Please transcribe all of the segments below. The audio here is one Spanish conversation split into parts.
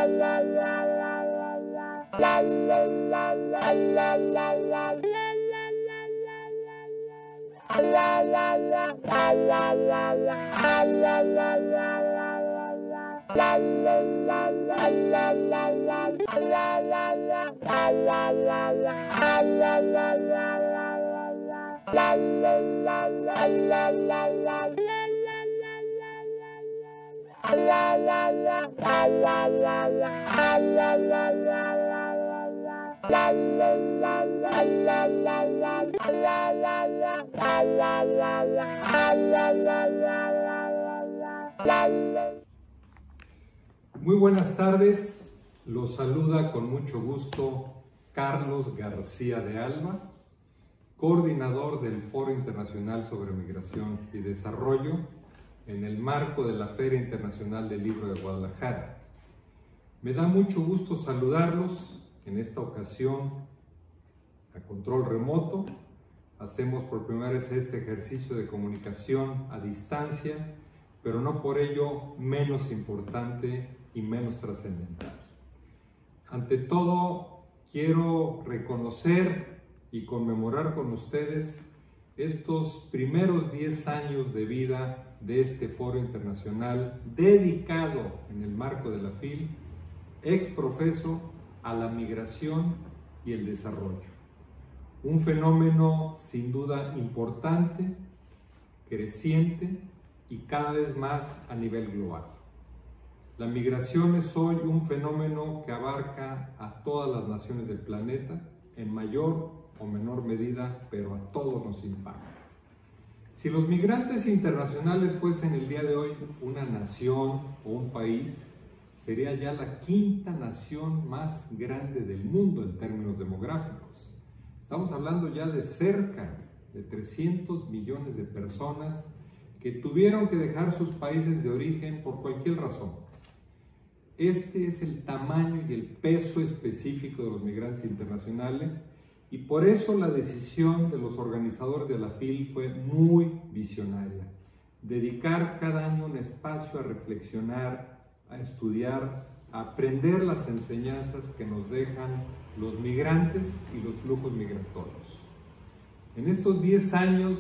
Muy buenas tardes, los saluda con mucho gusto Carlos García de Alba, coordinador del Foro Internacional sobre Migración y Desarrollo en el marco de la Feria Internacional del Libro de Guadalajara. Me da mucho gusto saludarlos en esta ocasión a control remoto. Hacemos por primera vez este ejercicio de comunicación a distancia, pero no por ello menos importante y menos trascendental. Ante todo, quiero reconocer y conmemorar con ustedes estos primeros 10 años de vida de este foro internacional dedicado en el marco de la FIL, ex profeso, a la migración y el desarrollo. Un fenómeno sin duda importante, creciente y cada vez más a nivel global. La migración es hoy un fenómeno que abarca a todas las naciones del planeta, en mayor o menor medida, pero a todos nos impacta. Si los migrantes internacionales fuesen el día de hoy una nación o un país, sería ya la quinta nación más grande del mundo en términos demográficos. Estamos hablando ya de cerca de 300 millones de personas que tuvieron que dejar sus países de origen por cualquier razón. Este es el tamaño y el peso específico de los migrantes internacionales y por eso la decisión de los organizadores de la FIL fue muy visionaria. Dedicar cada año un espacio a reflexionar, a estudiar, a aprender las enseñanzas que nos dejan los migrantes y los flujos migratorios. En estos 10 años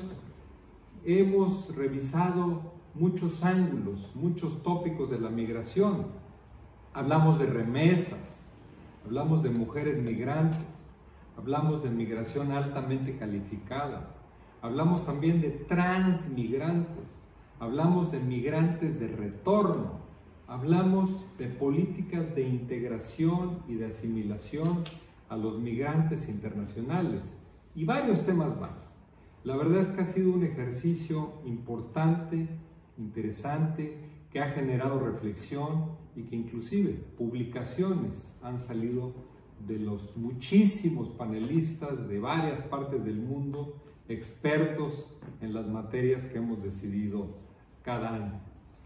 hemos revisado muchos ángulos, muchos tópicos de la migración. Hablamos de remesas, hablamos de mujeres migrantes, hablamos de migración altamente calificada, hablamos también de transmigrantes, hablamos de migrantes de retorno, hablamos de políticas de integración y de asimilación a los migrantes internacionales y varios temas más. La verdad es que ha sido un ejercicio importante, interesante, que ha generado reflexión y que inclusive publicaciones han salido de los muchísimos panelistas de varias partes del mundo, expertos en las materias que hemos decidido cada año.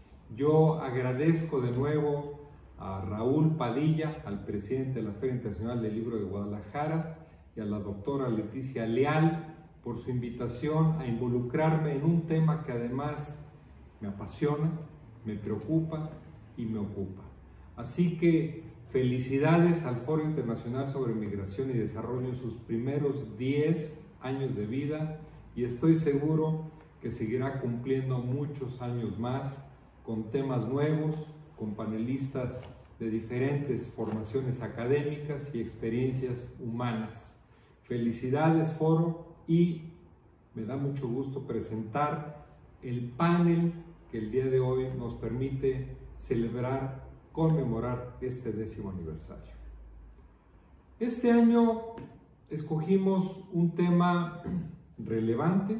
Yo agradezco de nuevo a Raúl Padilla, al presidente de la Feria Internacional del Libro de Guadalajara, y a la doctora Leticia Leal por su invitación a involucrarme en un tema que además me apasiona, me preocupa y me ocupa. Así que felicidades al Foro Internacional sobre Migración y Desarrollo en sus primeros 10 años de vida y estoy seguro que seguirá cumpliendo muchos años más con temas nuevos, con panelistas de diferentes formaciones académicas y experiencias humanas. Felicidades, Foro, y me da mucho gusto presentar el panel que el día de hoy nos permite celebrar, conmemorar este 10º aniversario. Este año escogimos un tema relevante,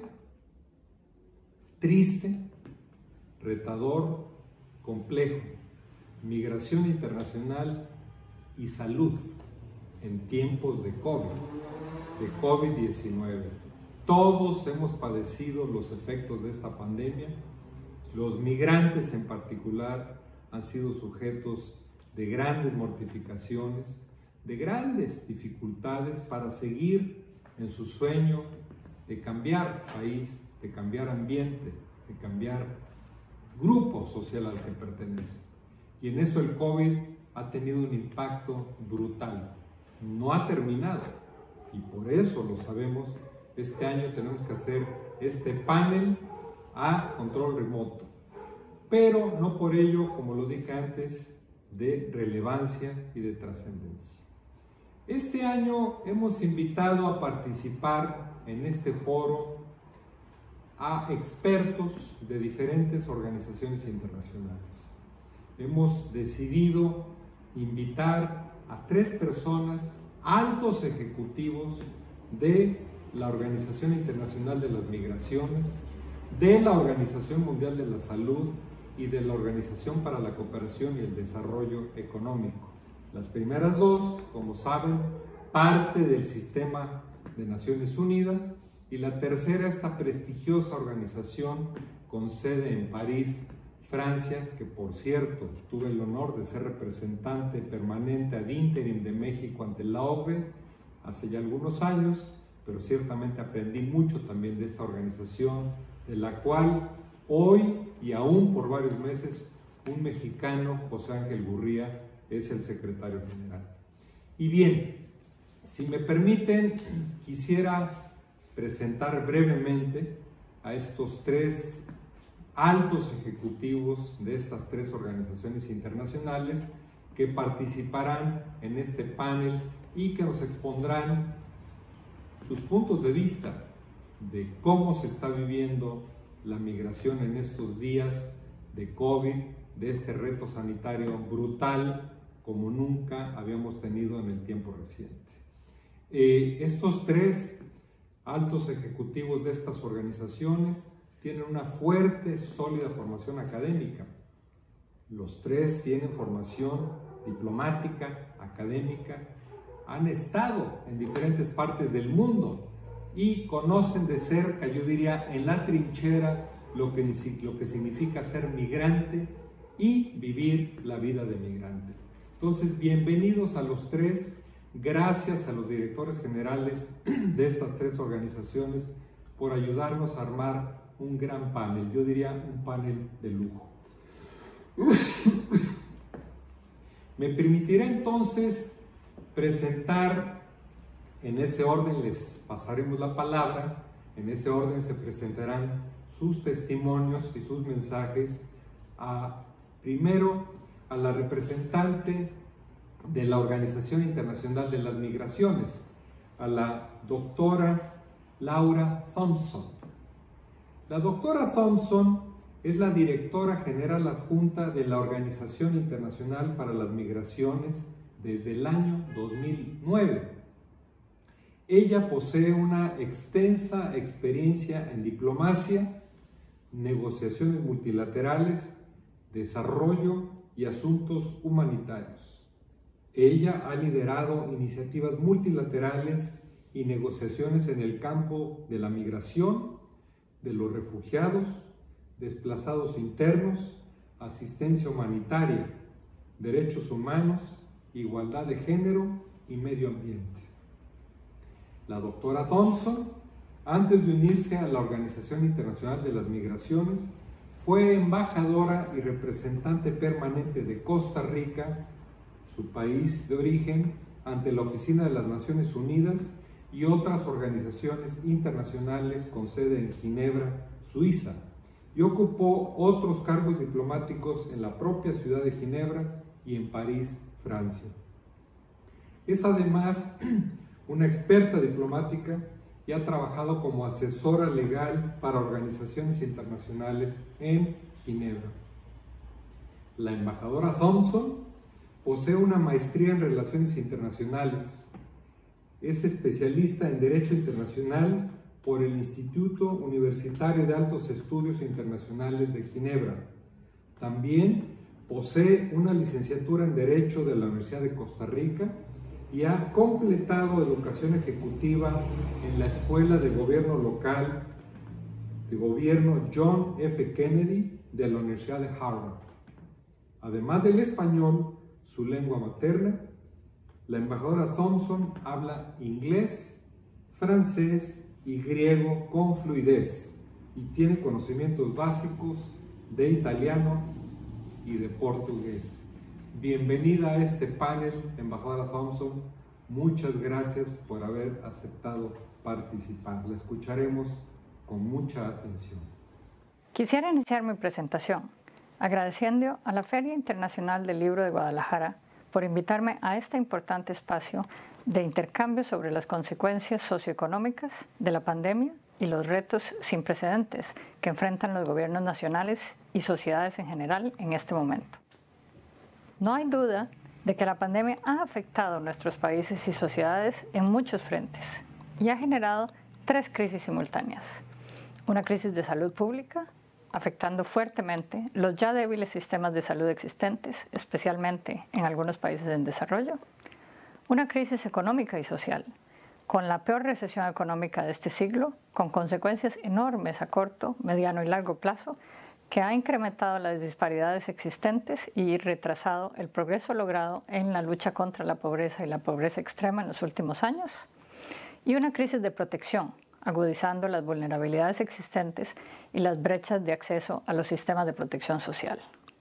triste, retador, complejo: migración internacional y salud en tiempos de COVID-19. Todos hemos padecido los efectos de esta pandemia. Los migrantes en particular han sido sujetos de grandes mortificaciones, de grandes dificultades para seguir en su sueño de cambiar país, de cambiar ambiente, de cambiar grupo social al que pertenece. Y en eso el COVID ha tenido un impacto brutal. No ha terminado y por eso lo sabemos. Este año tenemos que hacer este panel a control remoto, pero no por ello, como lo dije antes, de relevancia y de trascendencia. Este año hemos invitado a participar en este foro a expertos de diferentes organizaciones internacionales. Hemos decidido invitar a 3 personas, altos ejecutivos de la Organización Internacional de las Migraciones, de la Organización Mundial de la Salud y de la Organización para la Cooperación y el Desarrollo Económico. Las primeras 2, como saben, parte del sistema de Naciones Unidas, y la tercera, esta prestigiosa organización con sede en París, Francia, que por cierto tuve el honor de ser representante permanente ad interim de México ante la OCDE hace ya algunos años, pero ciertamente aprendí mucho también de esta organización, de la cual hoy y aún por varios meses un mexicano, José Ángel Gurría, es el secretario general. Y bien, si me permiten, quisiera presentar brevemente a estos 3 altos ejecutivos de estas 3 organizaciones internacionales que participarán en este panel y que nos expondrán sus puntos de vista de cómo se está viviendo la migración en estos días de COVID, de este reto sanitario brutal como nunca habíamos tenido en el tiempo reciente. Estos 3 altos ejecutivos de estas organizaciones tienen una fuerte, sólida formación académica. Los 3 tienen formación diplomática, académica, han estado en diferentes partes del mundo y conocen de cerca, yo diría, en la trinchera, lo que significa ser migrante y vivir la vida de migrante. Entonces, bienvenidos a los 3. Gracias a los directores generales de estas 3 organizaciones por ayudarnos a armar un gran panel, yo diría un panel de lujo. Me permitiré entonces presentar, en ese orden les pasaremos la palabra, en ese orden se presentarán sus testimonios y sus mensajes, primero a la representante de la Organización Internacional de las Migraciones, a la doctora Laura Thompson. La doctora Thompson es la directora general adjunta de la Organización Internacional para las Migraciones desde el año 2009. Ella posee una extensa experiencia en diplomacia, negociaciones multilaterales, desarrollo y asuntos humanitarios. Ella ha liderado iniciativas multilaterales y negociaciones en el campo de la migración, de los refugiados, desplazados internos, asistencia humanitaria, derechos humanos, igualdad de género y medio ambiente. La doctora Thompson, antes de unirse a la Organización Internacional de las Migraciones, fue embajadora y representante permanente de Costa Rica, su país de origen, ante la Oficina de las Naciones Unidas y otras organizaciones internacionales con sede en Ginebra, Suiza, y ocupó otros cargos diplomáticos en la propia ciudad de Ginebra y en París, Francia. Es además una experta diplomática y ha trabajado como asesora legal para organizaciones internacionales en Ginebra. La embajadora Thompson posee una maestría en Relaciones Internacionales. Es especialista en Derecho Internacional por el Instituto Universitario de Altos Estudios Internacionales de Ginebra. También posee una licenciatura en Derecho de la Universidad de Costa Rica y ha completado educación ejecutiva en la Escuela de Gobierno Local de Gobierno John F. Kennedy de la Universidad de Harvard. Además del español, su lengua materna, la embajadora Thompson habla inglés, francés y griego con fluidez y tiene conocimientos básicos de italiano y de portugués. Bienvenida a este panel, embajadora Thompson. Muchas gracias por haber aceptado participar. La escucharemos con mucha atención. Quisiera iniciar mi presentación agradeciendo a la Feria Internacional del Libro de Guadalajara por invitarme a este importante espacio de intercambio sobre las consecuencias socioeconómicas de la pandemia y los retos sin precedentes que enfrentan los gobiernos nacionales y sociedades en general en este momento. No hay duda de que la pandemia ha afectado a nuestros países y sociedades en muchos frentes y ha generado 3 crisis simultáneas. Una crisis de salud pública, afectando fuertemente los ya débiles sistemas de salud existentes, especialmente en algunos países en desarrollo. Una crisis económica y social, con la peor recesión económica de este siglo, con consecuencias enormes a corto, mediano y largo plazo, que ha incrementado las disparidades existentes y retrasado el progreso logrado en la lucha contra la pobreza y la pobreza extrema en los últimos años. Y una crisis de protección, agudizando las vulnerabilidades existentes y las brechas de acceso a los sistemas de protección social.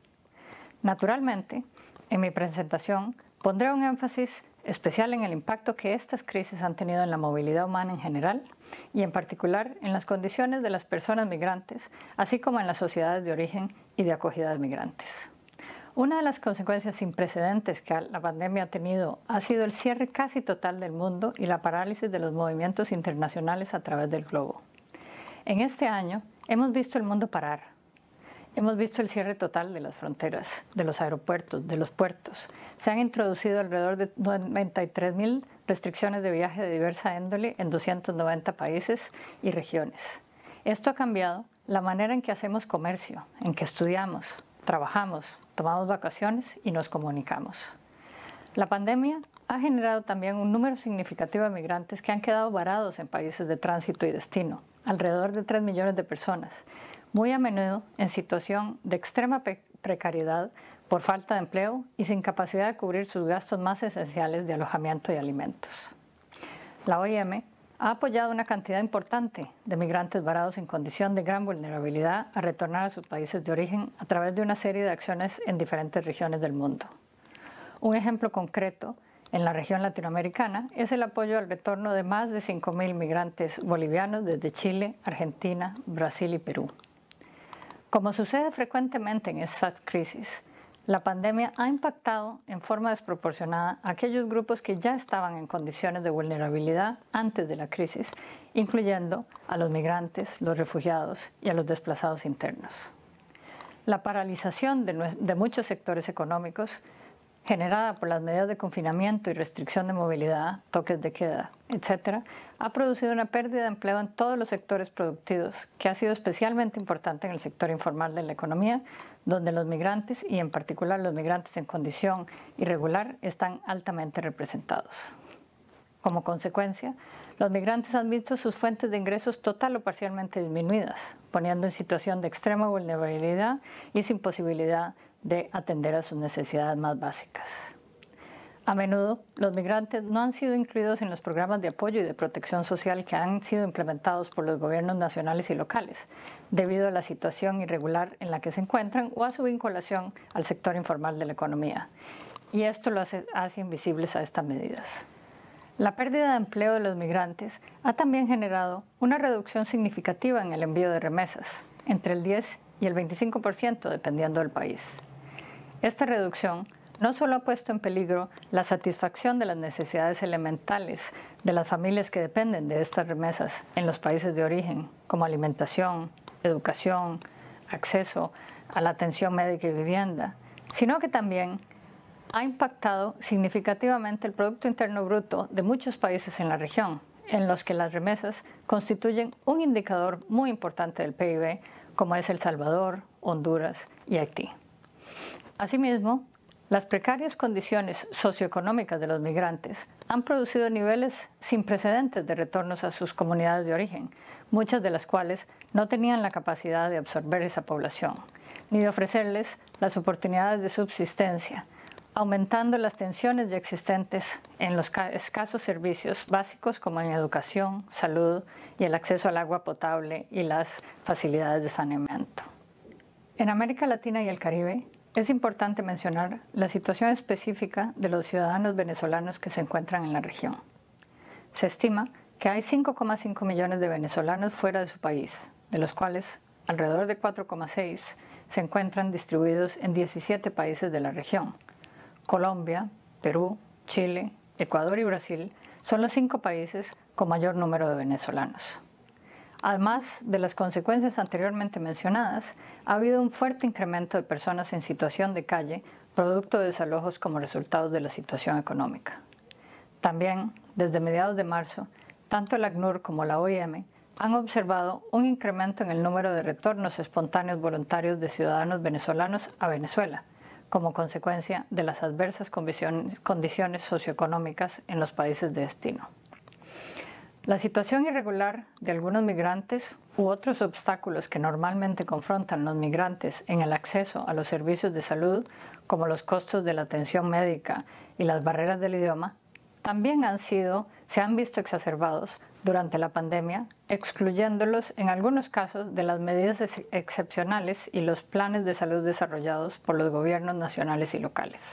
Naturalmente, en mi presentación pondré un énfasis especial en el impacto que estas crisis han tenido en la movilidad humana en general y en particular en las condiciones de las personas migrantes, así como en las sociedades de origen y de acogida de migrantes. Una de las consecuencias sin precedentes que la pandemia ha tenido ha sido el cierre casi total del mundo y la parálisis de los movimientos internacionales a través del globo. En este año hemos visto el mundo parar. Hemos visto el cierre total de las fronteras, de los aeropuertos, de los puertos. Se han introducido alrededor de 93.000 restricciones de viaje de diversa índole en 290 países y regiones. Esto ha cambiado la manera en que hacemos comercio, en que estudiamos, trabajamos, tomamos vacaciones y nos comunicamos. La pandemia ha generado también un número significativo de migrantes que han quedado varados en países de tránsito y destino, alrededor de 3 millones de personas, muy a menudo en situación de extrema precariedad por falta de empleo y sin capacidad de cubrir sus gastos más esenciales de alojamiento y alimentos. La OIM ha apoyado una cantidad importante de migrantes varados en condición de gran vulnerabilidad a retornar a sus países de origen a través de una serie de acciones en diferentes regiones del mundo. Un ejemplo concreto en la región latinoamericana es el apoyo al retorno de más de 5.000 migrantes bolivianos desde Chile, Argentina, Brasil y Perú. Como sucede frecuentemente en estas crisis, la pandemia ha impactado en forma desproporcionada a aquellos grupos que ya estaban en condiciones de vulnerabilidad antes de la crisis, incluyendo a los migrantes, los refugiados y a los desplazados internos. La paralización de muchos sectores económicos, generada por las medidas de confinamiento y restricción de movilidad, toques de queda, etc., ha producido una pérdida de empleo en todos los sectores productivos, que ha sido especialmente importante en el sector informal de la economía, donde los migrantes, y en particular los migrantes en condición irregular, están altamente representados. Como consecuencia, los migrantes han visto sus fuentes de ingresos total o parcialmente disminuidas, poniendo en situación de extrema vulnerabilidad y sin posibilidad de atender a sus necesidades más básicas. A menudo, los migrantes no han sido incluidos en los programas de apoyo y de protección social que han sido implementados por los gobiernos nacionales y locales, debido a la situación irregular en la que se encuentran o a su vinculación al sector informal de la economía. Y esto lo hace invisibles a estas medidas. La pérdida de empleo de los migrantes ha también generado una reducción significativa en el envío de remesas, entre el 10 y el 25% dependiendo del país. Esta reducción no solo ha puesto en peligro la satisfacción de las necesidades elementales de las familias que dependen de estas remesas en los países de origen, como alimentación, educación, acceso a la atención médica y vivienda, sino que también ha impactado significativamente el Producto Interno Bruto de muchos países en la región, en los que las remesas constituyen un indicador muy importante del PIB, como es El Salvador, Honduras y Haití. Asimismo, las precarias condiciones socioeconómicas de los migrantes han producido niveles sin precedentes de retornos a sus comunidades de origen, muchas de las cuales no tenían la capacidad de absorber esa población, ni de ofrecerles las oportunidades de subsistencia, aumentando las tensiones ya existentes en los escasos servicios básicos como en educación, salud y el acceso al agua potable y las facilidades de saneamiento. En América Latina y el Caribe, es importante mencionar la situación específica de los ciudadanos venezolanos que se encuentran en la región. Se estima que hay 5,5 millones de venezolanos fuera de su país, de los cuales alrededor de 4,6 se encuentran distribuidos en 17 países de la región. Colombia, Perú, Chile, Ecuador y Brasil son los 5 países con mayor número de venezolanos. Además de las consecuencias anteriormente mencionadas, ha habido un fuerte incremento de personas en situación de calle, producto de desalojos como resultado de la situación económica. También, desde mediados de marzo, tanto el ACNUR como la OIM han observado un incremento en el número de retornos espontáneos voluntarios de ciudadanos venezolanos a Venezuela, como consecuencia de las adversas condiciones socioeconómicas en los países de destino. La situación irregular de algunos migrantes u otros obstáculos que normalmente confrontan los migrantes en el acceso a los servicios de salud, como los costos de la atención médica y las barreras del idioma, también se han visto exacerbados durante la pandemia, excluyéndolos en algunos casos de las medidas excepcionales y los planes de salud desarrollados por los gobiernos nacionales y locales.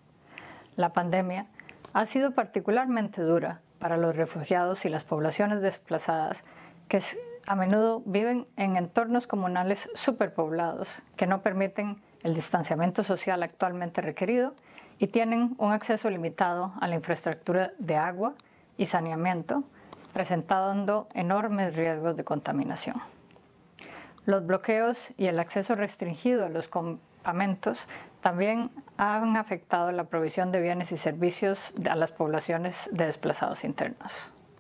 La pandemia ha sido particularmente dura para los refugiados y las poblaciones desplazadas que a menudo viven en entornos comunales superpoblados que no permiten el distanciamiento social actualmente requerido y tienen un acceso limitado a la infraestructura de agua y saneamiento, presentando enormes riesgos de contaminación. Los bloqueos y el acceso restringido a los campamentos también han afectado la provisión de bienes y servicios a las poblaciones de desplazados internos.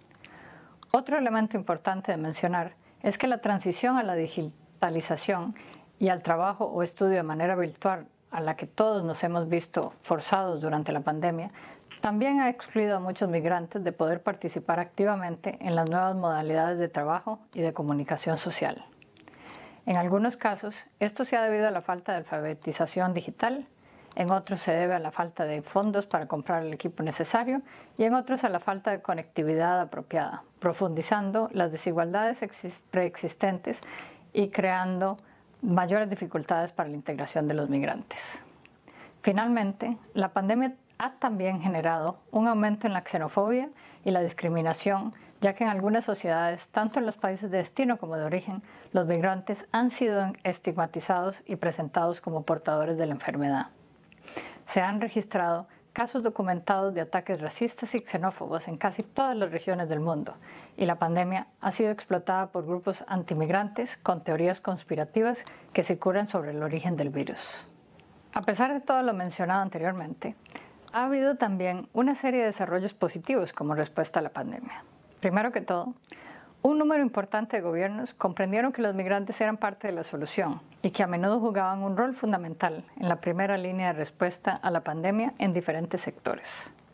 Otro elemento importante de mencionar es que la transición a la digitalización y al trabajo o estudio de manera virtual a la que todos nos hemos visto forzados durante la pandemia, también ha excluido a muchos migrantes de poder participar activamente en las nuevas modalidades de trabajo y de comunicación social. En algunos casos, esto se ha debido a la falta de alfabetización digital, en otros se debe a la falta de fondos para comprar el equipo necesario y en otros a la falta de conectividad apropiada, profundizando las desigualdades preexistentes y creando mayores dificultades para la integración de los migrantes. Finalmente, la pandemia ha también generado un aumento en la xenofobia y la discriminación, ya que en algunas sociedades, tanto en los países de destino como de origen, los migrantes han sido estigmatizados y presentados como portadores de la enfermedad. Se han registrado casos documentados de ataques racistas y xenófobos en casi todas las regiones del mundo, y la pandemia ha sido explotada por grupos antimigrantes con teorías conspirativas que circulan sobre el origen del virus. A pesar de todo lo mencionado anteriormente, ha habido también una serie de desarrollos positivos como respuesta a la pandemia. Primero que todo, un número importante de gobiernos comprendieron que los migrantes eran parte de la solución y que a menudo jugaban un rol fundamental en la primera línea de respuesta a la pandemia en diferentes sectores.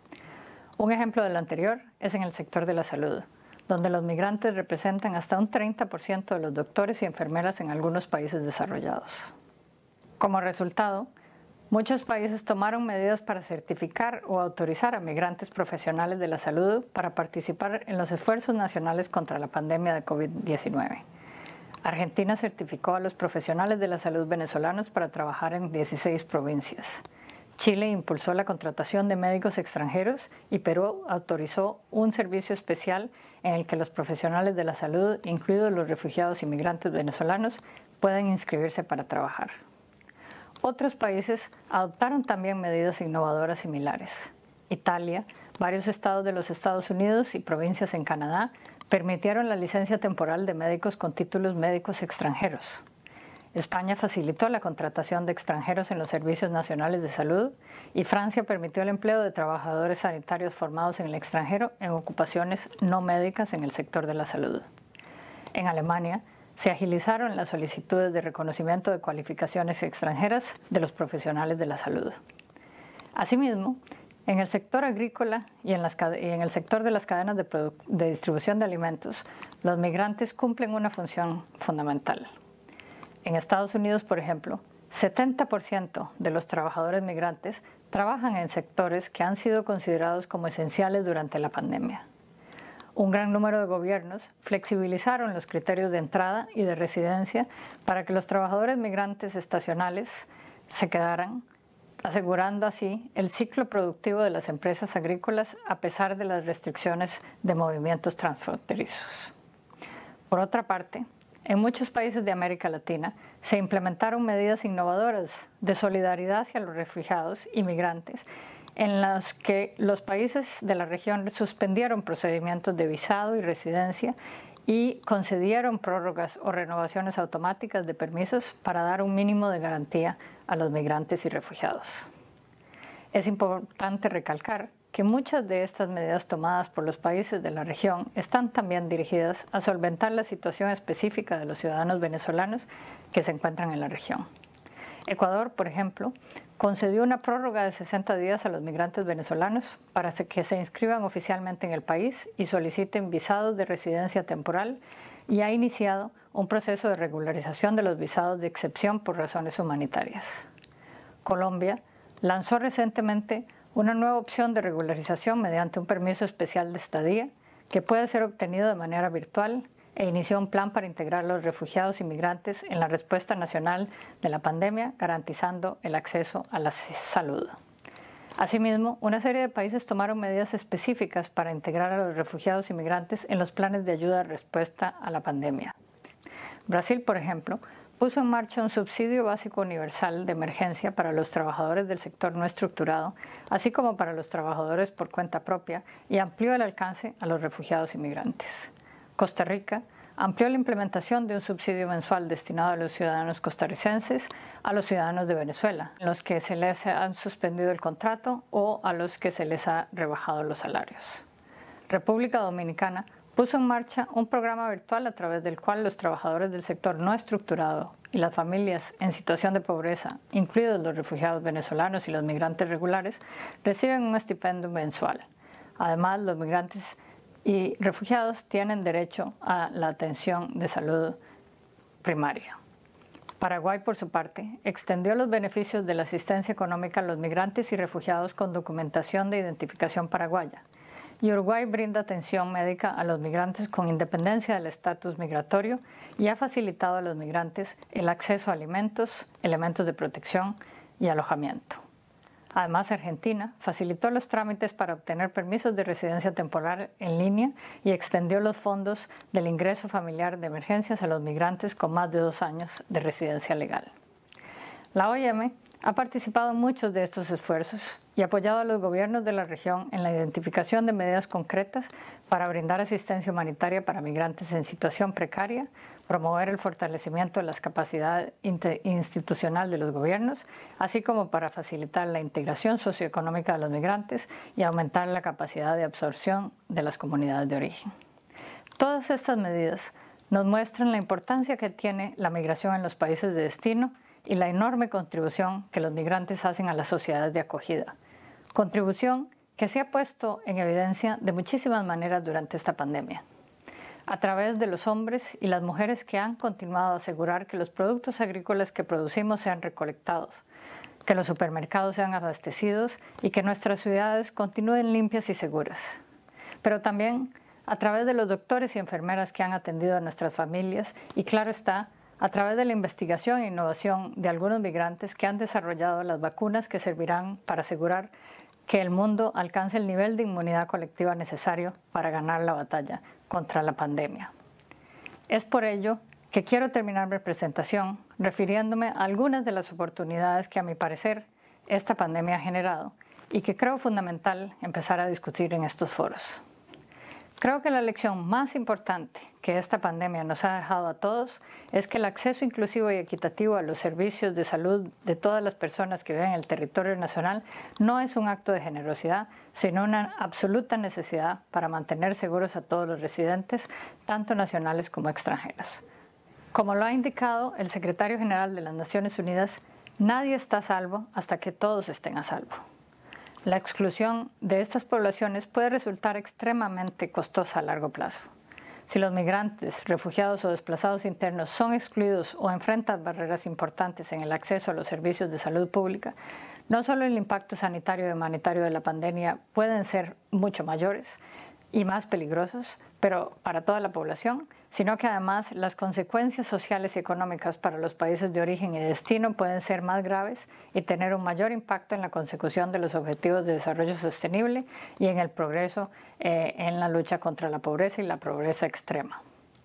Un ejemplo de lo anterior es en el sector de la salud, donde los migrantes representan hasta un 30% de los doctores y enfermeras en algunos países desarrollados. Como resultado, muchos países tomaron medidas para certificar o autorizar a migrantes profesionales de la salud para participar en los esfuerzos nacionales contra la pandemia de COVID-19. Argentina certificó a los profesionales de la salud venezolanos para trabajar en 16 provincias. Chile impulsó la contratación de médicos extranjeros y Perú autorizó un servicio especial en el que los profesionales de la salud, incluidos los refugiados y migrantes venezolanos, pueden inscribirse para trabajar. Otros países adoptaron también medidas innovadoras similares. Italia, varios estados de los Estados Unidos y provincias en Canadá permitieron la licencia temporal de médicos con títulos médicos extranjeros. España facilitó la contratación de extranjeros en los servicios nacionales de salud y Francia permitió el empleo de trabajadores sanitarios formados en el extranjero en ocupaciones no médicas en el sector de la salud. En Alemania, se agilizaron las solicitudes de reconocimiento de cualificaciones extranjeras de los profesionales de la salud. Asimismo, en el sector agrícola y en el sector de las cadenas de distribución de alimentos, los migrantes cumplen una función fundamental. En Estados Unidos, por ejemplo, 70% de los trabajadores migrantes trabajan en sectores que han sido considerados como esenciales durante la pandemia. Un gran número de gobiernos flexibilizaron los criterios de entrada y de residencia para que los trabajadores migrantes estacionales se quedaran, asegurando así el ciclo productivo de las empresas agrícolas a pesar de las restricciones de movimientos transfronterizos. Por otra parte, en muchos países de América Latina se implementaron medidas innovadoras de solidaridad hacia los refugiados y migrantes, en las que los países de la región suspendieron procedimientos de visado y residencia y concedieron prórrogas o renovaciones automáticas de permisos para dar un mínimo de garantía a los migrantes y refugiados. Es importante recalcar que muchas de estas medidas tomadas por los países de la región están también dirigidas a solventar la situación específica de los ciudadanos venezolanos que se encuentran en la región. Ecuador, por ejemplo, concedió una prórroga de 60 días a los migrantes venezolanos para que se inscriban oficialmente en el país y soliciten visados de residencia temporal y ha iniciado un proceso de regularización de los visados de excepción por razones humanitarias. Colombia lanzó recientemente una nueva opción de regularización mediante un permiso especial de estadía que puede ser obtenido de manera virtual e inició un plan para integrar a los refugiados y migrantes en la respuesta nacional de la pandemia, garantizando el acceso a la salud. Asimismo, una serie de países tomaron medidas específicas para integrar a los refugiados y migrantes en los planes de ayuda de respuesta a la pandemia. Brasil, por ejemplo, puso en marcha un subsidio básico universal de emergencia para los trabajadores del sector no estructurado, así como para los trabajadores por cuenta propia, y amplió el alcance a los refugiados y migrantes. Costa Rica amplió la implementación de un subsidio mensual destinado a los ciudadanos costarricenses, a los ciudadanos de Venezuela, a los que se les han suspendido el contrato o a los que se les ha rebajado los salarios. República Dominicana puso en marcha un programa virtual a través del cual los trabajadores del sector no estructurado y las familias en situación de pobreza, incluidos los refugiados venezolanos y los migrantes regulares, reciben un estipendio mensual. Además, los migrantes y refugiados tienen derecho a la atención de salud primaria. Paraguay, por su parte, extendió los beneficios de la asistencia económica a los migrantes y refugiados con documentación de identificación paraguaya. Y Uruguay brinda atención médica a los migrantes con independencia del estatus migratorio y ha facilitado a los migrantes el acceso a alimentos, elementos de protección y alojamiento. Además, Argentina facilitó los trámites para obtener permisos de residencia temporal en línea y extendió los fondos del ingreso familiar de emergencias a los migrantes con más de 2 años de residencia legal. La OIM ha participado en muchos de estos esfuerzos y apoyado a los gobiernos de la región en la identificación de medidas concretas para brindar asistencia humanitaria para migrantes en situación precaria, promover el fortalecimiento de las capacidades institucional de los gobiernos, así como para facilitar la integración socioeconómica de los migrantes y aumentar la capacidad de absorción de las comunidades de origen. Todas estas medidas nos muestran la importancia que tiene la migración en los países de destino y la enorme contribución que los migrantes hacen a las sociedades de acogida. Contribución que se ha puesto en evidencia de muchísimas maneras durante esta pandemia. A través de los hombres y las mujeres que han continuado a asegurar que los productos agrícolas que producimos sean recolectados, que los supermercados sean abastecidos y que nuestras ciudades continúen limpias y seguras. Pero también a través de los doctores y enfermeras que han atendido a nuestras familias y, claro está, a través de la investigación e innovación de algunos migrantes que han desarrollado las vacunas que servirán para asegurar que el mundo alcance el nivel de inmunidad colectiva necesario para ganar la batalla contra la pandemia. Es por ello que quiero terminar mi presentación refiriéndome a algunas de las oportunidades que, a mi parecer, esta pandemia ha generado y que creo fundamental empezar a discutir en estos foros. Creo que la lección más importante que esta pandemia nos ha dejado a todos es que el acceso inclusivo y equitativo a los servicios de salud de todas las personas que viven en el territorio nacional no es un acto de generosidad, sino una absoluta necesidad para mantener seguros a todos los residentes, tanto nacionales como extranjeros. Como lo ha indicado el secretario general de las Naciones Unidas, nadie está a salvo hasta que todos estén a salvo. La exclusión de estas poblaciones puede resultar extremadamente costosa a largo plazo. Si los migrantes, refugiados o desplazados internos son excluidos o enfrentan barreras importantes en el acceso a los servicios de salud pública, no solo el impacto sanitario y humanitario de la pandemia pueden ser mucho mayores, y más peligrosos, pero para toda la población, sino que además las consecuencias sociales y económicas para los países de origen y destino pueden ser más graves y tener un mayor impacto en la consecución de los objetivos de desarrollo sostenible y en el progreso en la lucha contra la pobreza y la pobreza extrema.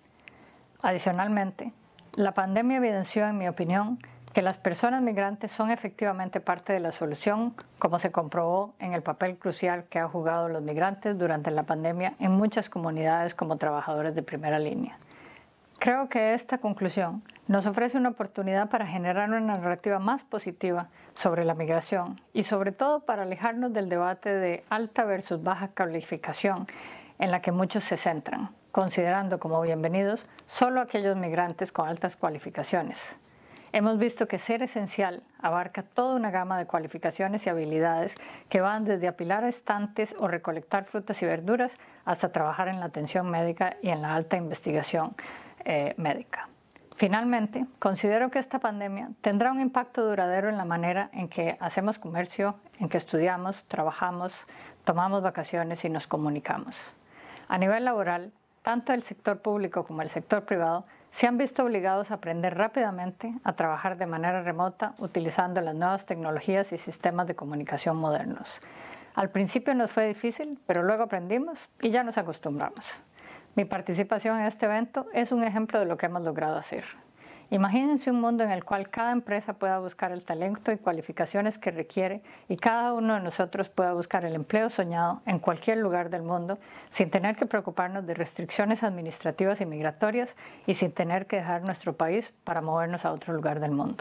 Adicionalmente, la pandemia evidenció, en mi opinión, que las personas migrantes son efectivamente parte de la solución, como se comprobó en el papel crucial que han jugado los migrantes durante la pandemia en muchas comunidades como trabajadores de primera línea. Creo que esta conclusión nos ofrece una oportunidad para generar una narrativa más positiva sobre la migración y sobre todo para alejarnos del debate de alta versus baja calificación en la que muchos se centran, considerando como bienvenidos solo aquellos migrantes con altas cualificaciones. Hemos visto que ser esencial abarca toda una gama de cualificaciones y habilidades que van desde apilar estantes o recolectar frutas y verduras hasta trabajar en la atención médica y en la alta investigación médica. Finalmente, considero que esta pandemia tendrá un impacto duradero en la manera en que hacemos comercio, en que estudiamos, trabajamos, tomamos vacaciones y nos comunicamos. A nivel laboral, tanto el sector público como el sector privado se han visto obligados a aprender rápidamente a trabajar de manera remota utilizando las nuevas tecnologías y sistemas de comunicación modernos. Al principio nos fue difícil, pero luego aprendimos y ya nos acostumbramos. Mi participación en este evento es un ejemplo de lo que hemos logrado hacer. Imagínense un mundo en el cual cada empresa pueda buscar el talento y cualificaciones que requiere y cada uno de nosotros pueda buscar el empleo soñado en cualquier lugar del mundo sin tener que preocuparnos de restricciones administrativas y migratorias y sin tener que dejar nuestro país para movernos a otro lugar del mundo.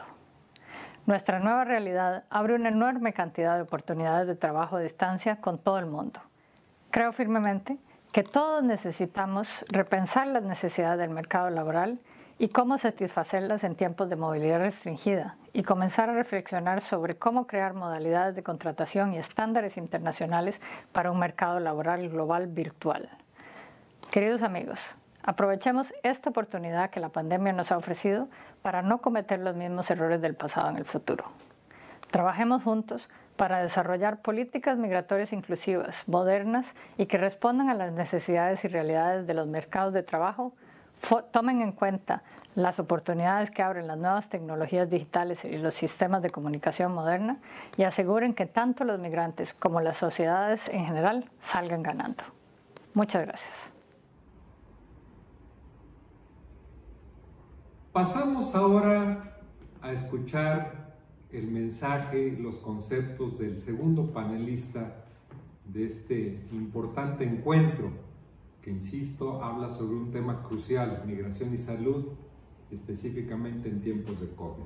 Nuestra nueva realidad abre una enorme cantidad de oportunidades de trabajo a distancia con todo el mundo. Creo firmemente que todos necesitamos repensar las necesidades del mercado laboral y cómo satisfacerlas en tiempos de movilidad restringida y comenzar a reflexionar sobre cómo crear modalidades de contratación y estándares internacionales para un mercado laboral global virtual. Queridos amigos, aprovechemos esta oportunidad que la pandemia nos ha ofrecido para no cometer los mismos errores del pasado en el futuro. Trabajemos juntos para desarrollar políticas migratorias inclusivas, modernas y que respondan a las necesidades y realidades de los mercados de trabajo. Tomen en cuenta las oportunidades que abren las nuevas tecnologías digitales y los sistemas de comunicación moderna y aseguren que tanto los migrantes como las sociedades en general salgan ganando. Muchas gracias. Pasamos ahora a escuchar el mensaje, los conceptos del segundo panelista de este importante encuentro, que, insisto, habla sobre un tema crucial, migración y salud, específicamente en tiempos de COVID.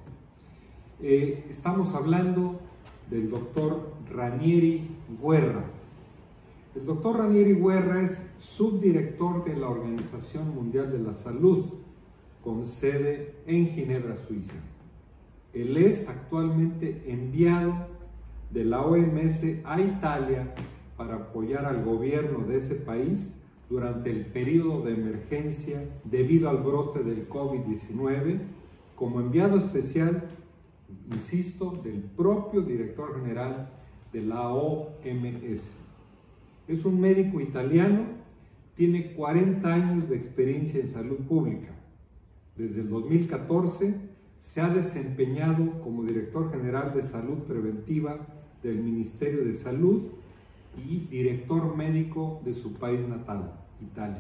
Estamos hablando del doctor Ranieri Guerra. El doctor Ranieri Guerra es subdirector de la Organización Mundial de la Salud, con sede en Ginebra, Suiza. Él es actualmente enviado de la OMS a Italia para apoyar al gobierno de ese país durante el periodo de emergencia debido al brote del COVID-19, como enviado especial, insisto, del propio director general de la OMS. Es un médico italiano, tiene 40 años de experiencia en salud pública. Desde el 2014 se ha desempeñado como director general de salud preventiva del Ministerio de Salud y director médico de su país natal, Italia.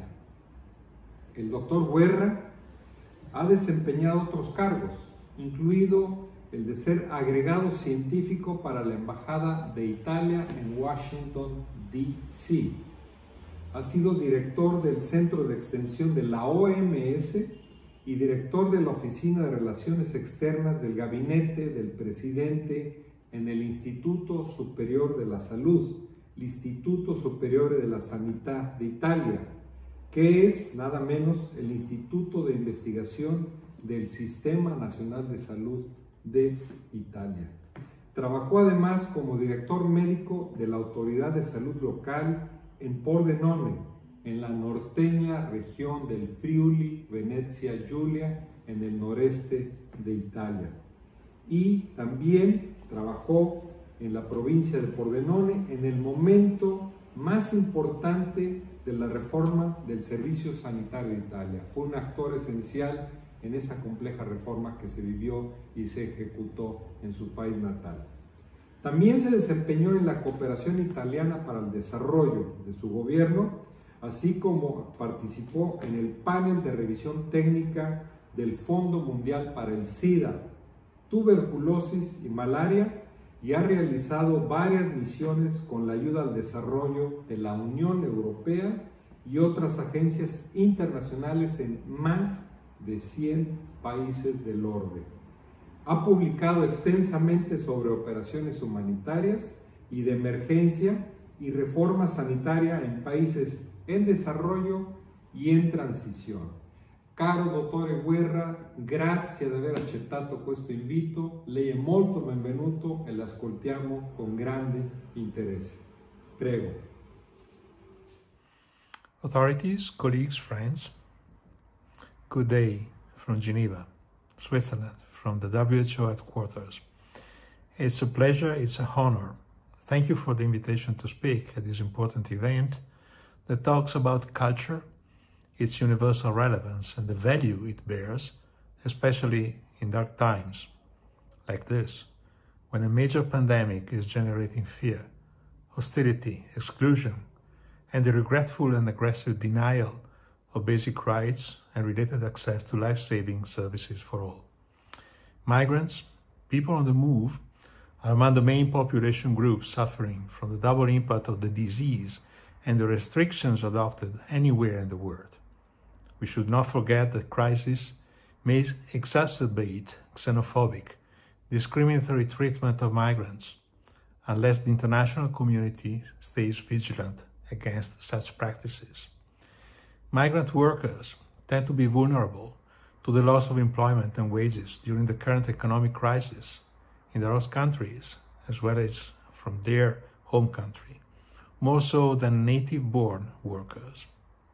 El doctor Guerra ha desempeñado otros cargos, incluido el de ser agregado científico para la Embajada de Italia en Washington, D.C. Ha sido director del Centro de Extensión de la OMS y director de la Oficina de Relaciones Externas del Gabinete del Presidente en el Instituto Superior de la Salud, l'Istituto Superiore della Sanità de Italia, que es nada menos el Instituto de Investigación del Sistema Nacional de Salud de Italia. Trabajó además como director médico de la Autoridad de Salud Local en Pordenone, en la norteña región del Friuli, Venezia Giulia, en el noreste de Italia. Y también trabajó en la provincia de Pordenone en el momento más importante de la reforma del Servicio Sanitario de Italia. Fue un actor esencial en esa compleja reforma que se vivió y se ejecutó en su país natal. También se desempeñó en la cooperación italiana para el desarrollo de su gobierno, así como participó en el panel de revisión técnica del Fondo Mundial para el SIDA, tuberculosis y malaria, y ha realizado varias misiones con la ayuda al desarrollo de la Unión Europea y otras agencias internacionales en más de 100 países del orbe. Ha publicado extensamente sobre operaciones humanitarias y de emergencia y reforma sanitaria en países en desarrollo y en transición. Caro dottore Guerra, grazie di aver accettato questo invito, lei è molto benvenuto e l'ascoltiamo con grande interesse. Prego. Authorities, colleagues, friends, good day from Geneva, Switzerland, from the WHO headquarters. It's a pleasure, it's an honor. Thank you for the invitation to speak at this important event that talks about culture, its universal relevance and the value it bears, especially in dark times like this, when a major pandemic is generating fear, hostility, exclusion, and the regretful and aggressive denial of basic rights and related access to life-saving services for all. Migrants, people on the move, are among the main population groups suffering from the double impact of the disease and the restrictions adopted anywhere in the world. We should not forget that crisis may exacerbate xenophobic, discriminatory treatment of migrants, unless the international community stays vigilant against such practices. Migrant workers tend to be vulnerable to the loss of employment and wages during the current economic crisis in their host countries, as well as from their home country, more so than native-born workers.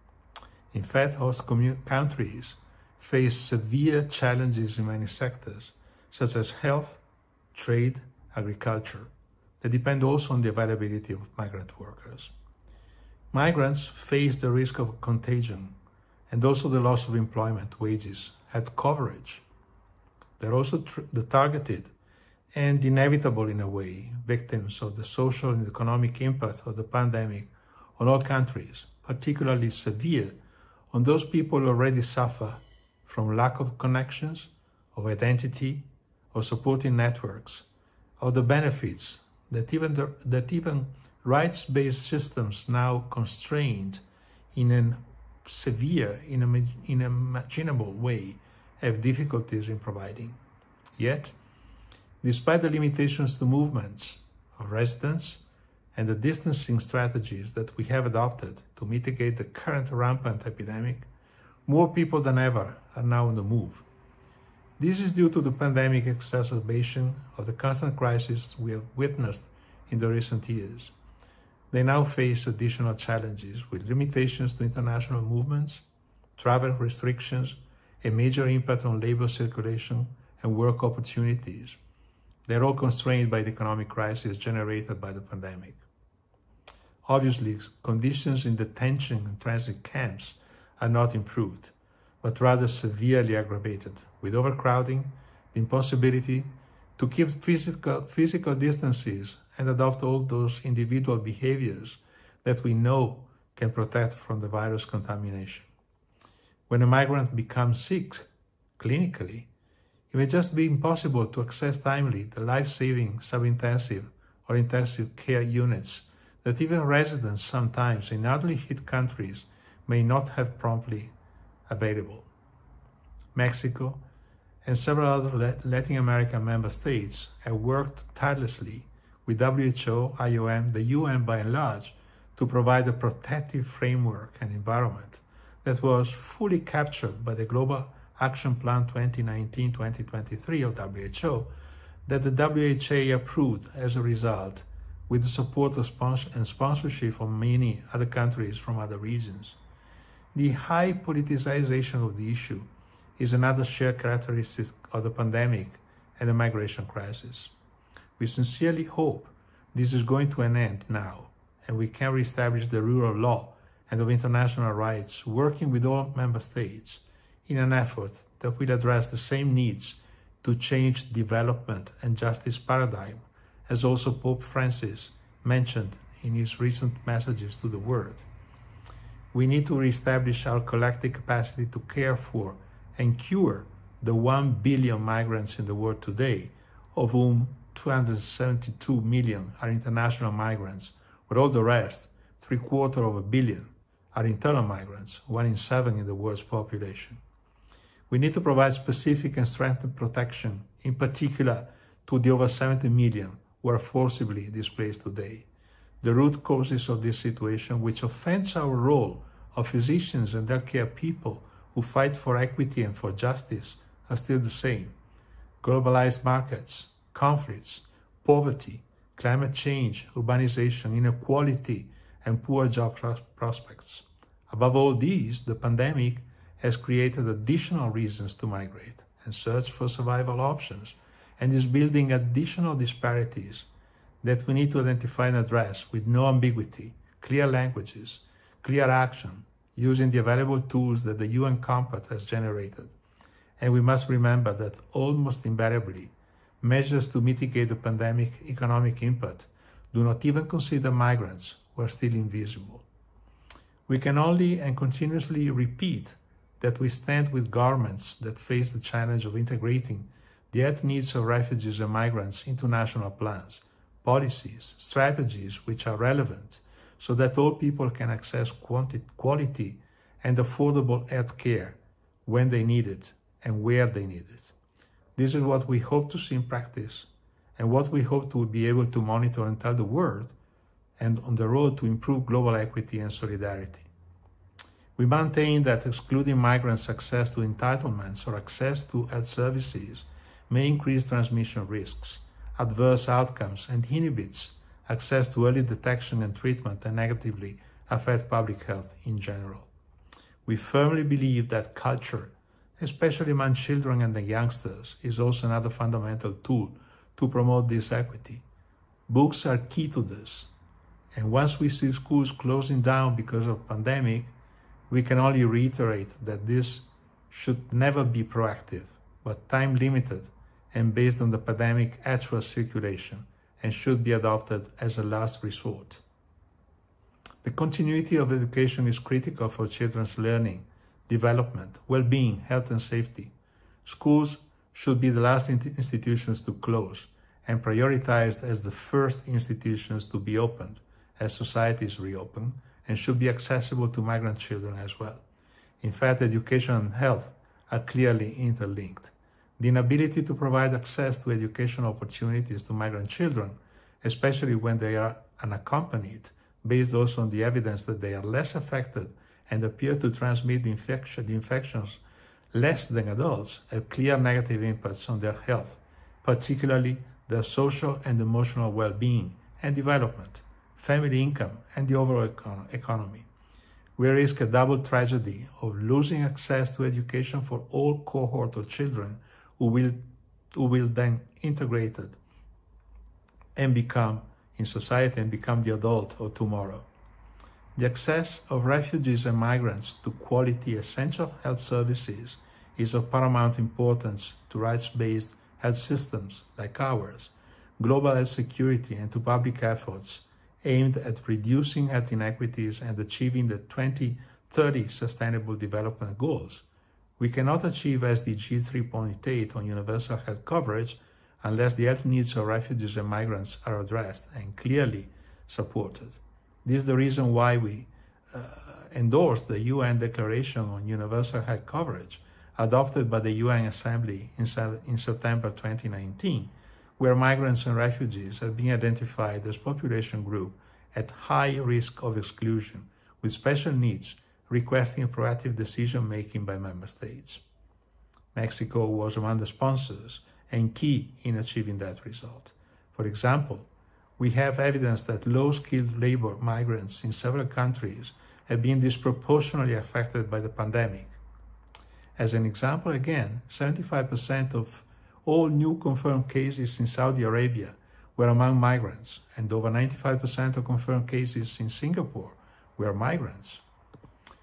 In fact, host countries face severe challenges in many sectors, such as health, trade, agriculture, that depend also on the availability of migrant workers. Migrants face the risk of contagion and also the loss of employment, wages, health coverage. They're also the targeted and inevitable in a way victims of the social and economic impact of the pandemic on all countries, particularly severe on those people who already suffer from lack of connections, of identity, of supporting networks, of the benefits that even rights-based systems now constrained in a severe, unimaginable way have difficulties in providing. Yet, despite the limitations to movements of residents and the distancing strategies that we have adopted to mitigate the current rampant epidemic, more people than ever are now on the move. This is due to the pandemic exacerbation of the constant crisis we have witnessed in the recent years. They now face additional challenges with limitations to international movements, travel restrictions, a major impact on labor circulation and work opportunities. They're all constrained by the economic crisis generated by the pandemic. Obviously, conditions in detention and transit camps are not improved, but rather severely aggravated, with overcrowding, the impossibility to keep physical distances and adopt all those individual behaviors that we know can protect from the virus contamination. When a migrant becomes sick clinically, it may just be impossible to access timely the life-saving sub-intensive or intensive care units that even residents sometimes in hardly hit countries may not have promptly available. Mexico and several other Latin American member states have worked tirelessly with WHO, IOM, the UN by and large, to provide a protective framework and environment that was fully captured by the Global Action Plan 2019-2023 of WHO that the WHA approved as a result with the support of and sponsorship from many other countries from other regions. The high politicization of the issue is another shared characteristic of the pandemic and the migration crisis. We sincerely hope this is going to an end now, and we can reestablish the rule of law and of international rights, working with all member states in an effort that will address the same needs to change development and justice paradigm, as also Pope Francis mentioned in his recent messages to the world. We need to reestablish our collective capacity to care for and cure the 1 billion migrants in the world today, of whom 272 million are international migrants, with all the rest, 750 million, are internal migrants, 1 in 7 in the world's population. We need to provide specific and strengthened protection, in particular to the over 70 million who are forcibly displaced today. The root causes of this situation, which offends our role of physicians and healthcare people who fight for equity and for justice, are still the same. Globalized markets, conflicts, poverty, climate change, urbanization, inequality, and poor job prospects. Above all these, the pandemic has created additional reasons to migrate and search for survival options, and is building additional disparities that we need to identify and address with no ambiguity, clear languages, clear action, using the available tools that the UN Compact has generated. And we must remember that almost invariably, measures to mitigate the pandemic economic impact do not even consider migrants who are still invisible. We can only and continuously repeat that we stand with governments that face the challenge of integrating the health needs of refugees and migrants into national plans, policies, strategies which are relevant, so that all people can access quality and affordable health care when they need it and where they need it. This is what we hope to see in practice, and what we hope to be able to monitor and tell the world, and on the road to improve global equity and solidarity. We maintain that excluding migrants' access to entitlements or access to health services may increase transmission risks, adverse outcomes, and inhibits access to early detection and treatment, and negatively affect public health in general. We firmly believe that culture, especially among children and the youngsters, is also another fundamental tool to promote this equity. Books are key to this, and once we see schools closing down because of pandemic, we can only reiterate that this should never be proactive, but time-limited and based on the pandemic actual circulation, and should be adopted as a last resort. The continuity of education is critical for children's learning, development, well-being, health and safety. Schools should be the last institutions to close and prioritized as the first institutions to be opened as societies reopen, and should be accessible to migrant children as well. In fact, education and health are clearly interlinked. The inability to provide access to educational opportunities to migrant children, especially when they are unaccompanied, based also on the evidence that they are less affected and appear to transmit the infections less than adults, have clear negative impacts on their health, particularly their social and emotional well-being and development, family income, and the overall economy. We risk a double tragedy of losing access to education for all cohort of children who will then integrated and become in society and become the adult of tomorrow. The access of refugees and migrants to quality essential health services is of paramount importance to rights-based health systems like ours, global health security, and to public efforts aimed at reducing health inequities and achieving the 2030 Sustainable Development Goals. We cannot achieve SDG 3.8 on universal health coverage unless the health needs of refugees and migrants are addressed and clearly supported. This is the reason why we endorsed the UN Declaration on Universal Health Coverage, adopted by the UN Assembly in September 2019, where migrants and refugees have been identified as population group at high risk of exclusion, with special needs, requesting proactive decision-making by member states. Mexico was among the sponsors and key in achieving that result. For example, we have evidence that low-skilled labor migrants in several countries have been disproportionately affected by the pandemic. As an example, again, 75% of all new confirmed cases in Saudi Arabia were among migrants, and over 95% of confirmed cases in Singapore were migrants.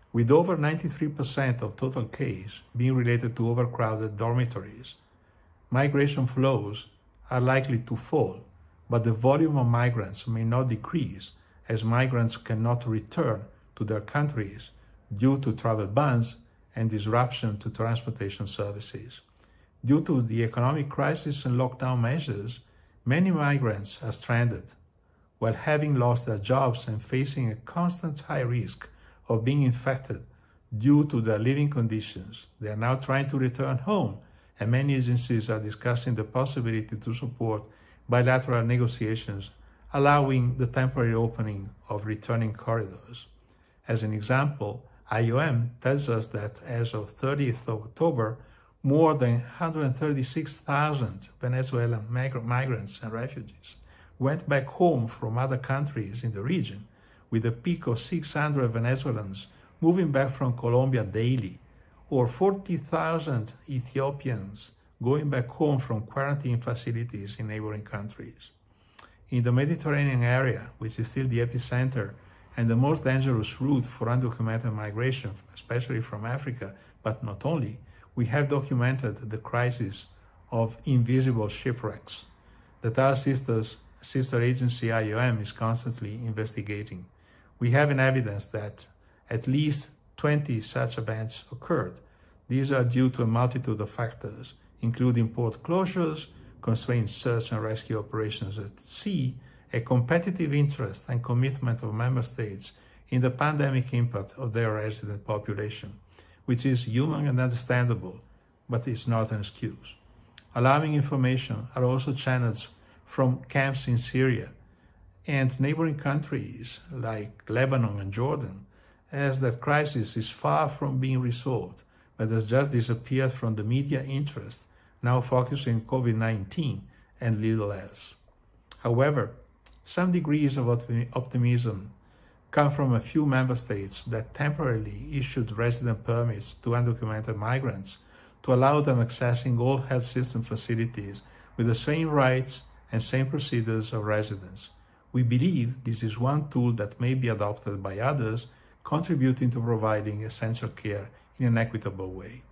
with over 93% of total cases being related to overcrowded dormitories. Migration flows are likely to fall, but the volume of migrants may not decrease as migrants cannot return to their countries due to travel bans and disruption to transportation services. Due to the economic crisis and lockdown measures, many migrants are stranded. While having lost their jobs and facing a constant high risk of being infected due to their living conditions, they are now trying to return home, and many agencies are discussing the possibility to support bilateral negotiations allowing the temporary opening of returning corridors. As an example, IOM tells us that as of 30th of October, more than 136,000 Venezuelan migrants and refugees went back home from other countries in the region, with a peak of 600 Venezuelans moving back from Colombia daily, or 40,000 Ethiopians going back home from quarantine facilities in neighboring countries. In the Mediterranean area, which is still the epicenter and the most dangerous route for undocumented migration, especially from Africa, but not only, we have documented the crisis of invisible shipwrecks that our sister agency IOM is constantly investigating. We have evidence that at least 20 such events occurred. These are due to a multitude of factors, including port closures, constrained search and rescue operations at sea, a competitive interest and commitment of member states in the pandemic impact of their resident population, which is human and understandable, but is not an excuse. Alarming information are also channeled from camps in Syria and neighboring countries like Lebanon and Jordan, as that crisis is far from being resolved, but has just disappeared from the media interest, now focusing on COVID-19 and little else. However, some degrees of optimism come from a few member states that temporarily issued resident permits to undocumented migrants to allow them accessing all health system facilities with the same rights and same procedures of residents. We believe this is one tool that may be adopted by others, contributing to providing essential care in an equitable way.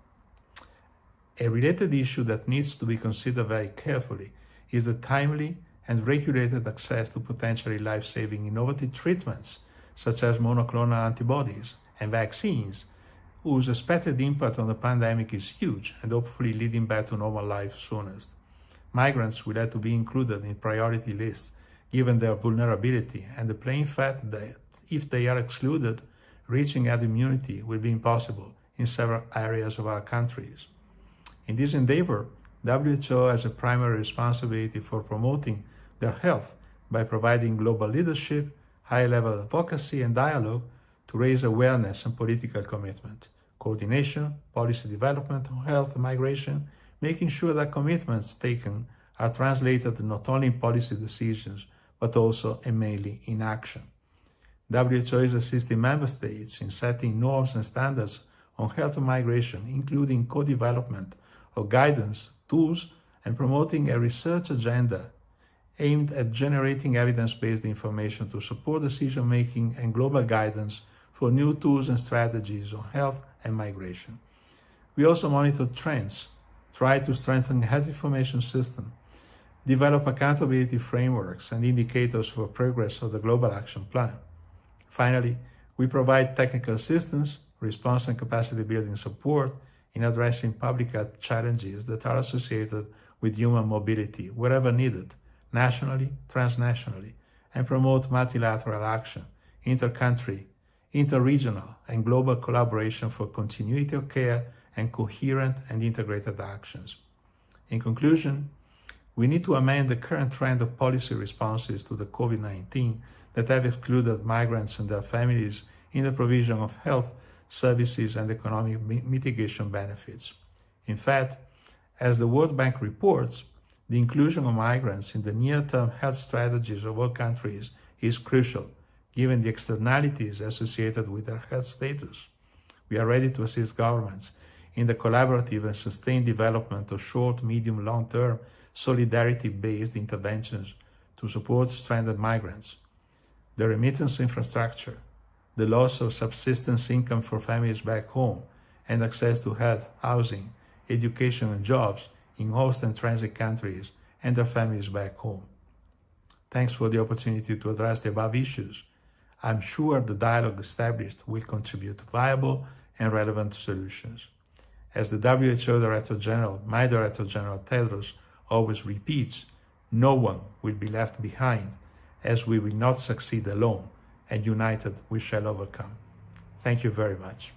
A related issue that needs to be considered very carefully is the timely and regulated access to potentially life-saving innovative treatments, such as monoclonal antibodies and vaccines, whose expected impact on the pandemic is huge and hopefully leading back to normal life soonest. Migrants will have to be included in priority lists given their vulnerability and the plain fact that if they are excluded, reaching herd immunity will be impossible in several areas of our countries. In this endeavor, WHO has a primary responsibility for promoting their health by providing global leadership, high-level advocacy and dialogue to raise awareness and political commitment, coordination, policy development on health and migration, making sure that commitments taken are translated not only in policy decisions, but also and mainly in action. WHO is assisting member states in setting norms and standards on health and migration, including co-development of guidance, tools, and promoting a research agenda aimed at generating evidence-based information to support decision-making and global guidance for new tools and strategies on health and migration. We also monitor trends, try to strengthen health information system, develop accountability frameworks and indicators for progress of the Global Action Plan. Finally, we provide technical assistance, response and capacity building support in addressing public health challenges that are associated with human mobility wherever needed, nationally, transnationally, and promote multilateral action, inter-country, inter-regional, and global collaboration for continuity of care and coherent and integrated actions. In conclusion, we need to amend the current trend of policy responses to the COVID-19 that have excluded migrants and their families in the provision of health services and economic mitigation benefits. In fact, as the World Bank reports, the inclusion of migrants in the near-term health strategies of all countries is crucial, given the externalities associated with their health status. We are ready to assist governments in the collaborative and sustained development of short, medium, long-term solidarity-based interventions to support stranded migrants, the remittance infrastructure, the loss of subsistence income for families back home, and access to health, housing, education, and jobs in host and transit countries and their families back home. Thanks for the opportunity to address the above issues. I'm sure the dialogue established will contribute to viable and relevant solutions. As the WHO Director General, my Director General Tedros, always repeats, no one will be left behind, as we will not succeed alone, and united we shall overcome. Thank you very much.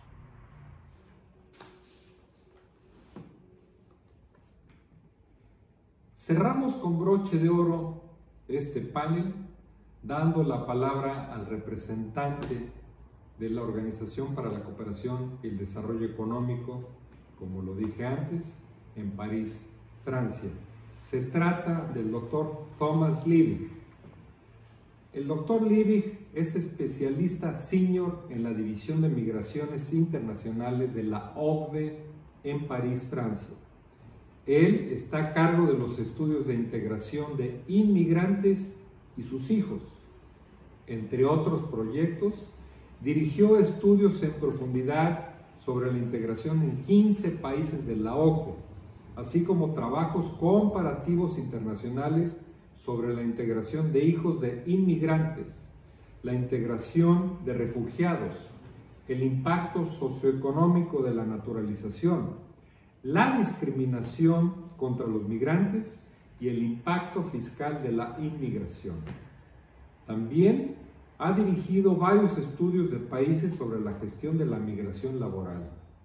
Cerramos con broche de oro este panel dando la palabra al representante de la Organización para la Cooperación y el Desarrollo Económico, como lo dije antes, en París, Francia. Se trata del doctor Thomas Liebig. El doctor Liebig es especialista senior en la División de Migraciones Internacionales de la OCDE en París, Francia. Él está a cargo de los estudios de integración de inmigrantes y sus hijos. Entre otros proyectos, dirigió estudios en profundidad sobre la integración en 15 países de la OCDE, así como trabajos comparativos internacionales sobre la integración de hijos de inmigrantes, la integración de refugiados, el impacto socioeconómico de la naturalización, la discriminación contra los migrantes y el impacto fiscal de la inmigración. También ha dirigido varios estudios de países sobre la gestión de la migración laboral.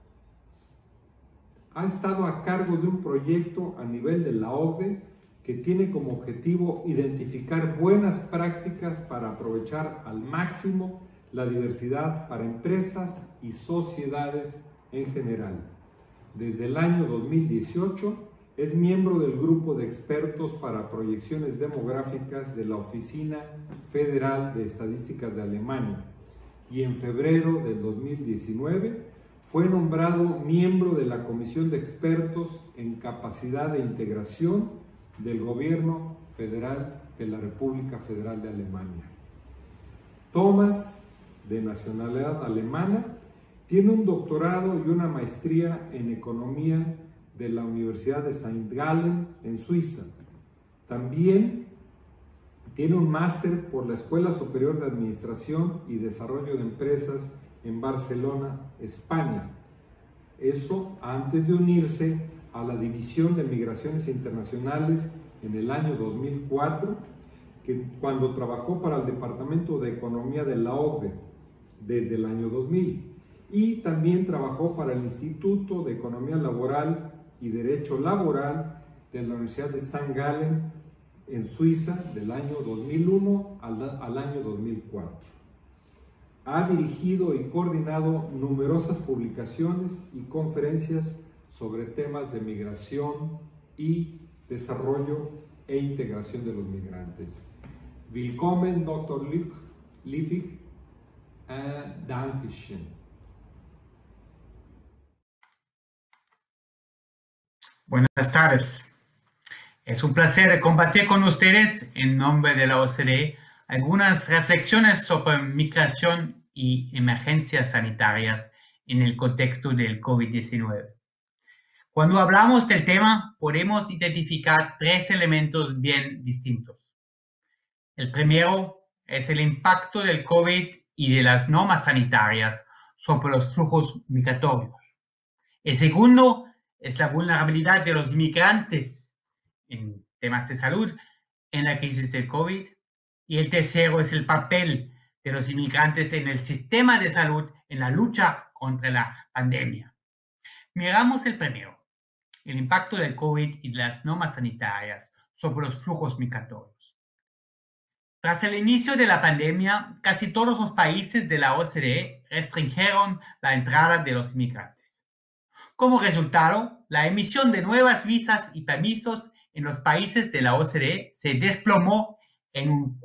Ha estado a cargo de un proyecto a nivel de la OCDE que tiene como objetivo identificar buenas prácticas para aprovechar al máximo la diversidad para empresas y sociedades en general. Desde el año 2018 es miembro del grupo de expertos para proyecciones demográficas de la Oficina Federal de Estadísticas de Alemania y en febrero del 2019 fue nombrado miembro de la Comisión de Expertos en Capacidad de Integración del Gobierno Federal de la República Federal de Alemania. Thomas, de nacionalidad alemana, tiene un doctorado y una maestría en Economía de la Universidad de St. Gallen en Suiza. También tiene un máster por la Escuela Superior de Administración y Desarrollo de Empresas en Barcelona, España. Eso antes de unirse a la División de Migraciones Internacionales en el año 2004, cuando trabajó para el Departamento de Economía de la OCDE desde el año 2000. Y también trabajó para el Instituto de Economía Laboral y Derecho Laboral de la Universidad de St. Gallen en Suiza del año 2001 al año 2004. Ha dirigido y coordinado numerosas publicaciones y conferencias sobre temas de migración y desarrollo e integración de los migrantes. Willkommen, Dr. Liebig. Dankeschön. Buenas tardes. Es un placer compartir con ustedes, en nombre de la OCDE, algunas reflexiones sobre migración y emergencias sanitarias en el contexto del COVID-19. Cuando hablamos del tema, podemos identificar tres elementos bien distintos. El primero es el impacto del COVID y de las normas sanitarias sobre los flujos migratorios. El segundo es la vulnerabilidad de los migrantes en temas de salud en la crisis del COVID. Y el tercero es el papel de los inmigrantes en el sistema de salud en la lucha contra la pandemia. Miramos el primero, el impacto del COVID y de las normas sanitarias sobre los flujos migratorios. Tras el inicio de la pandemia, casi todos los países de la OCDE restringieron la entrada de los inmigrantes. Como resultado, la emisión de nuevas visas y permisos en los países de la OCDE se desplomó en un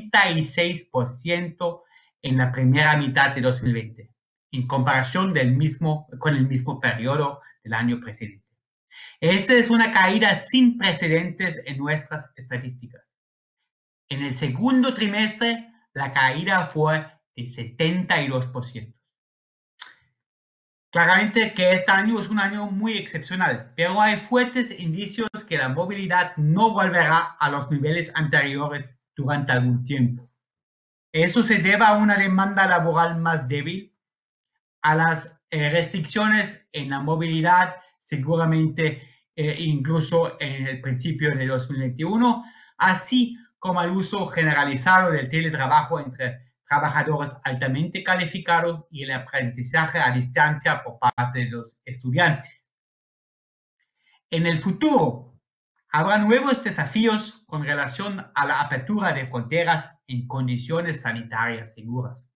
46% en la primera mitad de 2020, en comparación con el mismo periodo del año precedente. Esta es una caída sin precedentes en nuestras estadísticas. En el segundo trimestre, la caída fue de 72%. Claramente que este año es un año muy excepcional, pero hay fuertes indicios que la movilidad no volverá a los niveles anteriores durante algún tiempo. Eso se debe a una demanda laboral más débil, a las restricciones en la movilidad, seguramente incluso en el principio de 2021, así como al uso generalizado del teletrabajo entre trabajadores altamente calificados y el aprendizaje a distancia por parte de los estudiantes. En el futuro, habrá nuevos desafíos con relación a la apertura de fronteras en condiciones sanitarias seguras.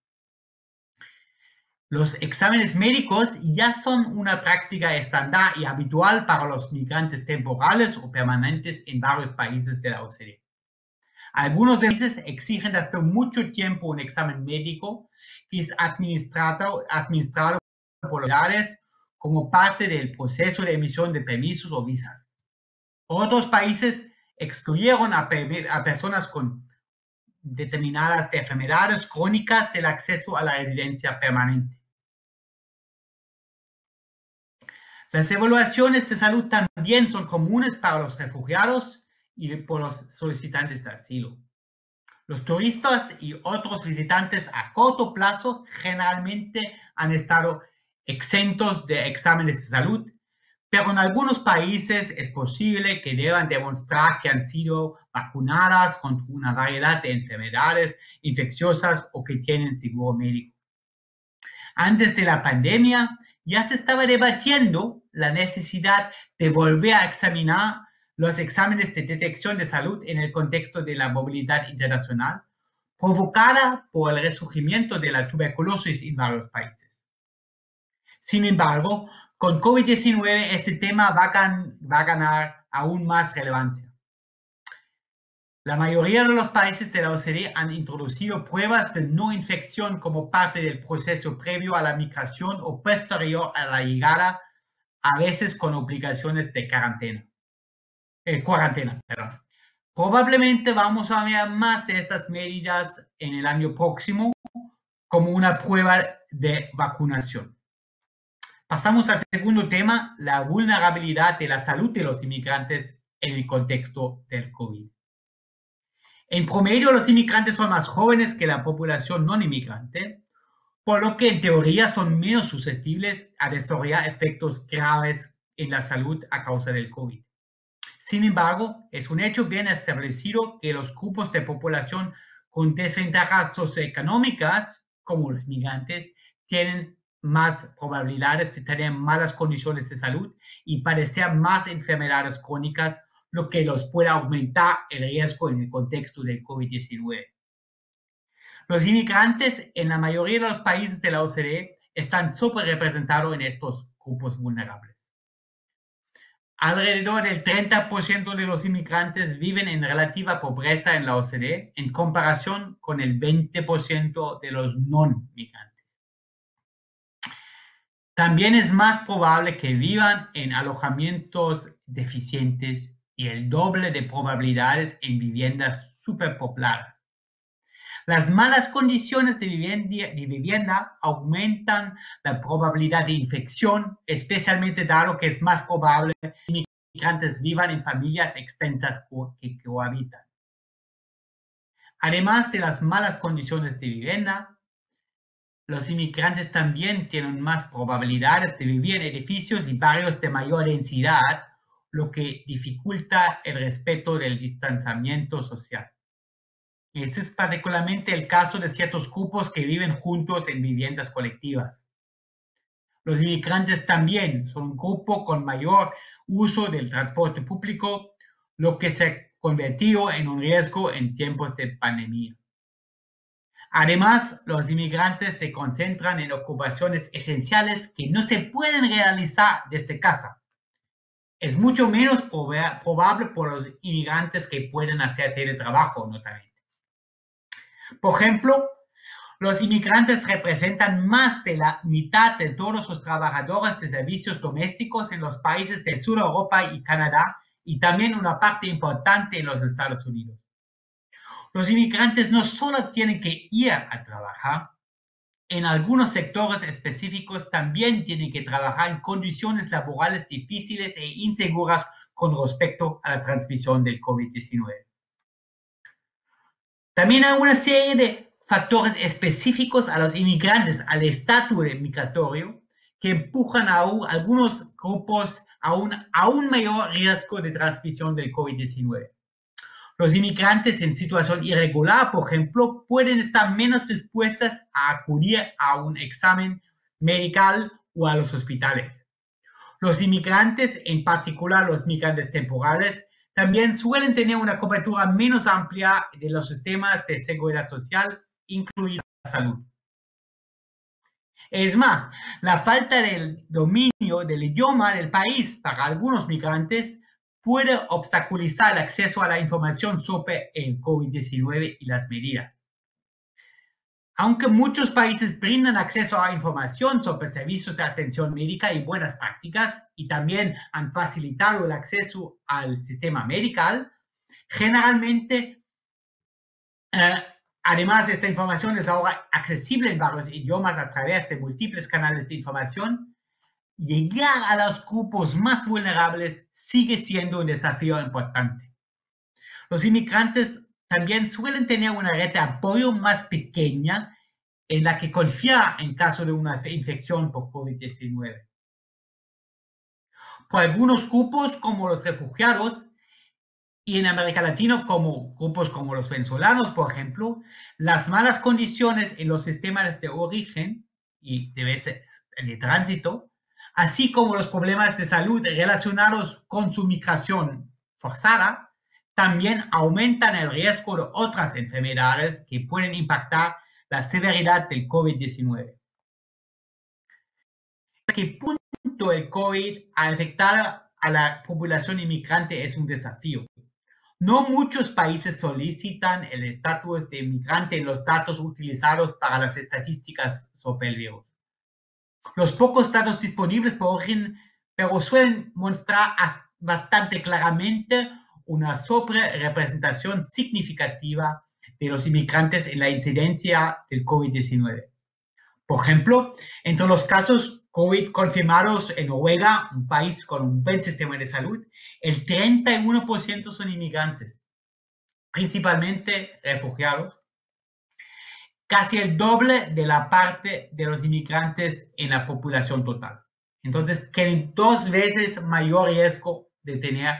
Los exámenes médicos ya son una práctica estándar y habitual para los migrantes temporales o permanentes en varios países de la OCDE. Algunos de ellos exigen hasta mucho tiempo un examen médico que es administrado por los autoridades como parte del proceso de emisión de permisos o visas. Otros países excluyeron a personas con determinadas enfermedades crónicas del acceso a la residencia permanente. Las evaluaciones de salud también son comunes para los refugiados y por los solicitantes de asilo. Los turistas y otros visitantes a corto plazo generalmente han estado exentos de exámenes de salud, pero en algunos países es posible que deban demostrar que han sido vacunadas contra una variedad de enfermedades infecciosas o que tienen seguro médico. Antes de la pandemia, ya se estaba debatiendo la necesidad de volver a examinar los exámenes de detección de salud en el contexto de la movilidad internacional, provocada por el resurgimiento de la tuberculosis en varios países. Sin embargo, con COVID-19 este tema va a ganar aún más relevancia. La mayoría de los países de la OCDE han introducido pruebas de no infección como parte del proceso previo a la migración o posterior a la llegada, a veces con obligaciones de cuarentena. Probablemente vamos a ver más de estas medidas en el año próximo como una prueba de vacunación. Pasamos al segundo tema, la vulnerabilidad de la salud de los inmigrantes en el contexto del COVID. En promedio, los inmigrantes son más jóvenes que la población no inmigrante, por lo que en teoría son menos susceptibles a desarrollar efectos graves en la salud a causa del COVID. Sin embargo, es un hecho bien establecido que los grupos de población con desventajas socioeconómicas, como los migrantes, tienen más probabilidades de tener malas condiciones de salud y padecer más enfermedades crónicas, lo que los puede aumentar el riesgo en el contexto del COVID-19. Los inmigrantes en la mayoría de los países de la OCDE están subrepresentados en estos grupos vulnerables. Alrededor del 30% de los inmigrantes viven en relativa pobreza en la OCDE en comparación con el 20% de los no migrantes. También es más probable que vivan en alojamientos deficientes y el doble de probabilidades en viviendas superpobladas. Las malas condiciones de vivienda aumentan la probabilidad de infección, especialmente dado que es más probable que inmigrantes vivan en familias extensas que cohabitan. Además de las malas condiciones de vivienda, los inmigrantes también tienen más probabilidades de vivir en edificios y barrios de mayor densidad, lo que dificulta el respeto del distanciamiento social. Ese es particularmente el caso de ciertos grupos que viven juntos en viviendas colectivas. Los inmigrantes también son un grupo con mayor uso del transporte público, lo que se ha convertido en un riesgo en tiempos de pandemia. Además, los inmigrantes se concentran en ocupaciones esenciales que no se pueden realizar desde casa. Es mucho menos probable por los inmigrantes que pueden hacer teletrabajo, notamente. Por ejemplo, los inmigrantes representan más de la mitad de todos los trabajadores de servicios domésticos en los países del sur de Europa y Canadá, y también una parte importante en los Estados Unidos. Los inmigrantes no solo tienen que ir a trabajar, en algunos sectores específicos también tienen que trabajar en condiciones laborales difíciles e inseguras con respecto a la transmisión del COVID-19. También hay una serie de factores específicos a los inmigrantes, al estatus migratorio, que empujan a algunos grupos a un mayor riesgo de transmisión del COVID-19. Los inmigrantes en situación irregular, por ejemplo, pueden estar menos dispuestas a acudir a un examen médico o a los hospitales. Los inmigrantes, en particular los migrantes temporales, también suelen tener una cobertura menos amplia de los sistemas de seguridad social, incluida la salud. Es más, la falta del dominio del idioma del país para algunos migrantes puede obstaculizar el acceso a la información sobre el COVID-19 y las medidas. Aunque muchos países brindan acceso a información sobre servicios de atención médica y buenas prácticas, y también han facilitado el acceso al sistema médico, generalmente, además, esta información es ahora accesible en varios idiomas a través de múltiples canales de información. Llegar a los grupos más vulnerables sigue siendo un desafío importante. Los inmigrantes también suelen tener una red de apoyo más pequeña en la que confiar en caso de una infección por COVID-19. Por algunos grupos, como los refugiados, y en América Latina, como grupos como los venezolanos, por ejemplo, las malas condiciones en los sistemas de origen y de veces de tránsito, así como los problemas de salud relacionados con su migración forzada, también aumentan el riesgo de otras enfermedades que pueden impactar la severidad del COVID-19. ¿A qué punto el COVID ha afectado a la población inmigrante es un desafío? No muchos países solicitan el estatus de inmigrante en los datos utilizados para las estadísticas sobre el virus. Los pocos datos disponibles por origen, pero suelen mostrar bastante claramente una sobrerepresentación significativa de los inmigrantes en la incidencia del COVID-19. Por ejemplo, entre los casos COVID confirmados en Noruega, un país con un buen sistema de salud, el 31% son inmigrantes, principalmente refugiados, casi el doble de la parte de los inmigrantes en la población total. Entonces, tienen 2 veces mayor riesgo de tener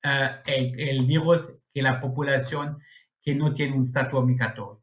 el virus que la población que no tiene un estatus migratorio.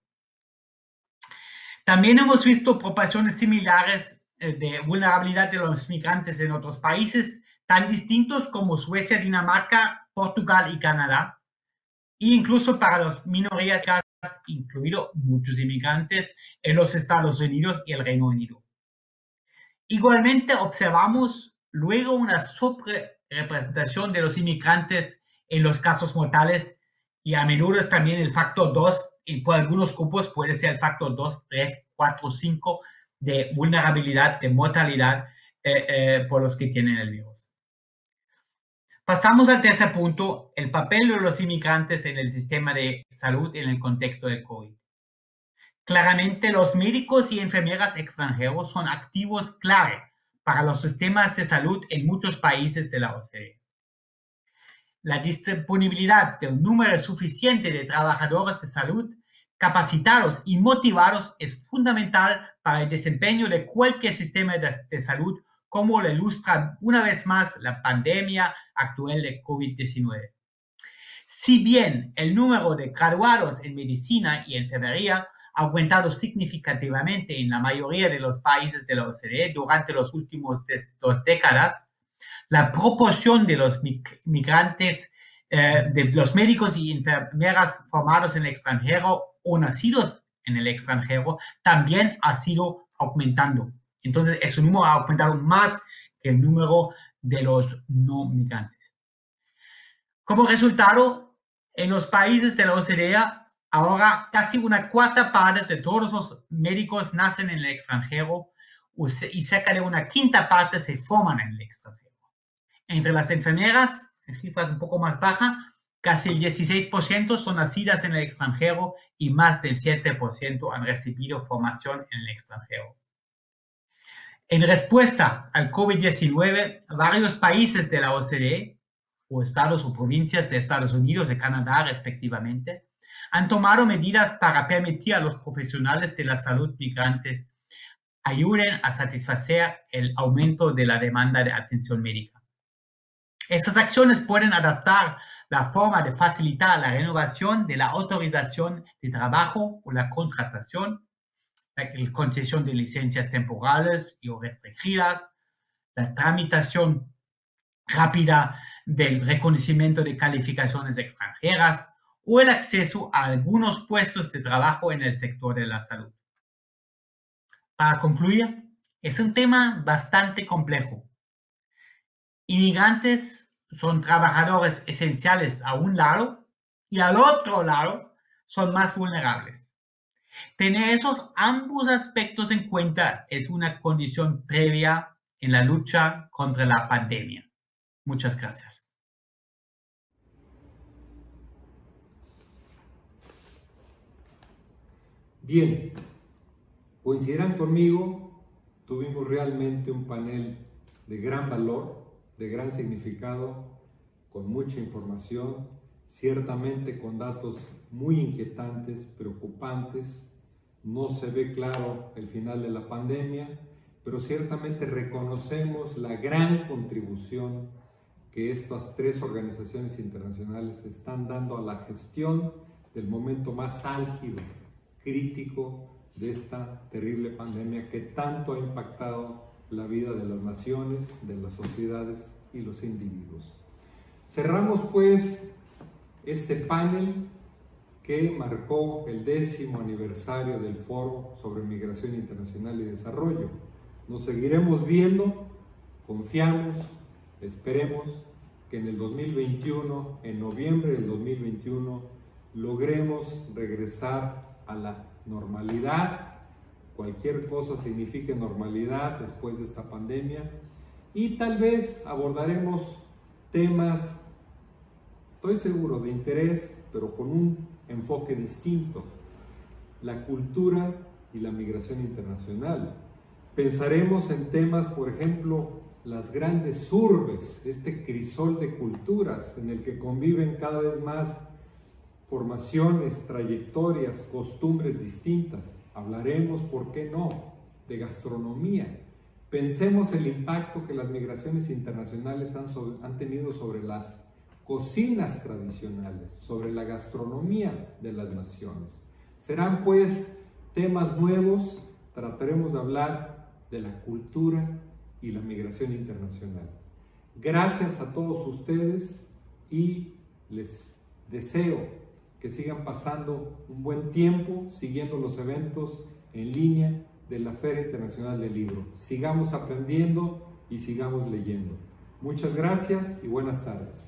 También hemos visto proporciones similares de vulnerabilidad de los migrantes en otros países tan distintos como Suecia, Dinamarca, Portugal y Canadá, e incluso para las minorías, incluido muchos inmigrantes en los Estados Unidos y el Reino Unido. Igualmente observamos luego una sobrerepresentación de los inmigrantes en los casos mortales y a menudo es también el factor 2, y por algunos grupos puede ser el factor 2, 3, 4, 5 de vulnerabilidad, de mortalidad por los que tienen el virus. Pasamos al tercer punto, el papel de los inmigrantes en el sistema de salud en el contexto del COVID. Claramente, los médicos y enfermeras extranjeros son activos clave para los sistemas de salud en muchos países de la OCDE. La disponibilidad de un número suficiente de trabajadores de salud capacitados y motivados es fundamental para el desempeño de cualquier sistema de salud, como lo ilustra una vez más la pandemia actual de COVID-19. Si bien el número de graduados en medicina y enfermería ha aumentado significativamente en la mayoría de los países de la OCDE durante los últimos 2 décadas, la proporción de los migrantes, de los médicos y enfermeras formados en el extranjero o nacidos en el extranjero también ha sido aumentando. Entonces, ese número ha aumentado más que el número de los no migrantes. Como resultado, en los países de la OCDE, ahora casi una 1/4 parte de todos los médicos nacen en el extranjero y cerca de una 1/5 parte se forman en el extranjero. Entre las enfermeras, la cifra es un poco más baja, casi el 16% son nacidas en el extranjero y más del 7% han recibido formación en el extranjero. En respuesta al COVID-19, varios países de la OCDE, o estados o provincias de Estados Unidos y Canadá respectivamente, han tomado medidas para permitir a los profesionales de la salud migrantes ayuden a satisfacer el aumento de la demanda de atención médica. Estas acciones pueden adaptar la forma de facilitar la renovación de la autorización de trabajo o la contratación, la concesión de licencias temporales y o restringidas, la tramitación rápida del reconocimiento de calificaciones extranjeras o el acceso a algunos puestos de trabajo en el sector de la salud. Para concluir, es un tema bastante complejo. Inmigrantes son trabajadores esenciales a un lado y al otro lado son más vulnerables. Tener esos ambos aspectos en cuenta es una condición previa en la lucha contra la pandemia. Muchas gracias. Bien, coincidirán conmigo, tuvimos realmente un panel de gran valor, de gran significado, con mucha información, ciertamente con datos muy inquietantes, preocupantes. No se ve claro el final de la pandemia, pero ciertamente reconocemos la gran contribución que estas tres organizaciones internacionales están dando a la gestión del momento más álgido, crítico de esta terrible pandemia que tanto ha impactado la vida de las naciones, de las sociedades y los individuos. Cerramos pues este panel que marcó el 10º aniversario del Foro sobre Migración Internacional y Desarrollo. Nos seguiremos viendo, confiamos, esperemos que en el 2021, en noviembre del 2021, logremos regresar a la normalidad. Cualquier cosa signifique normalidad después de esta pandemia, y tal vez abordaremos temas, estoy seguro, de interés, pero con un enfoque distinto: la cultura y la migración internacional. Pensaremos en temas, por ejemplo, las grandes urbes, este crisol de culturas en el que conviven cada vez más formaciones, trayectorias, costumbres distintas. Hablaremos, ¿por qué no?, de gastronomía. Pensemos el impacto que las migraciones internacionales han tenido sobre las cocinas tradicionales, sobre la gastronomía de las naciones. Serán pues temas nuevos. Trataremos de hablar de la cultura y la migración internacional. Gracias a todos ustedes y les deseo que sigan pasando un buen tiempo siguiendo los eventos en línea de la Feria Internacional del Libro. Sigamos aprendiendo y sigamos leyendo. Muchas gracias y buenas tardes.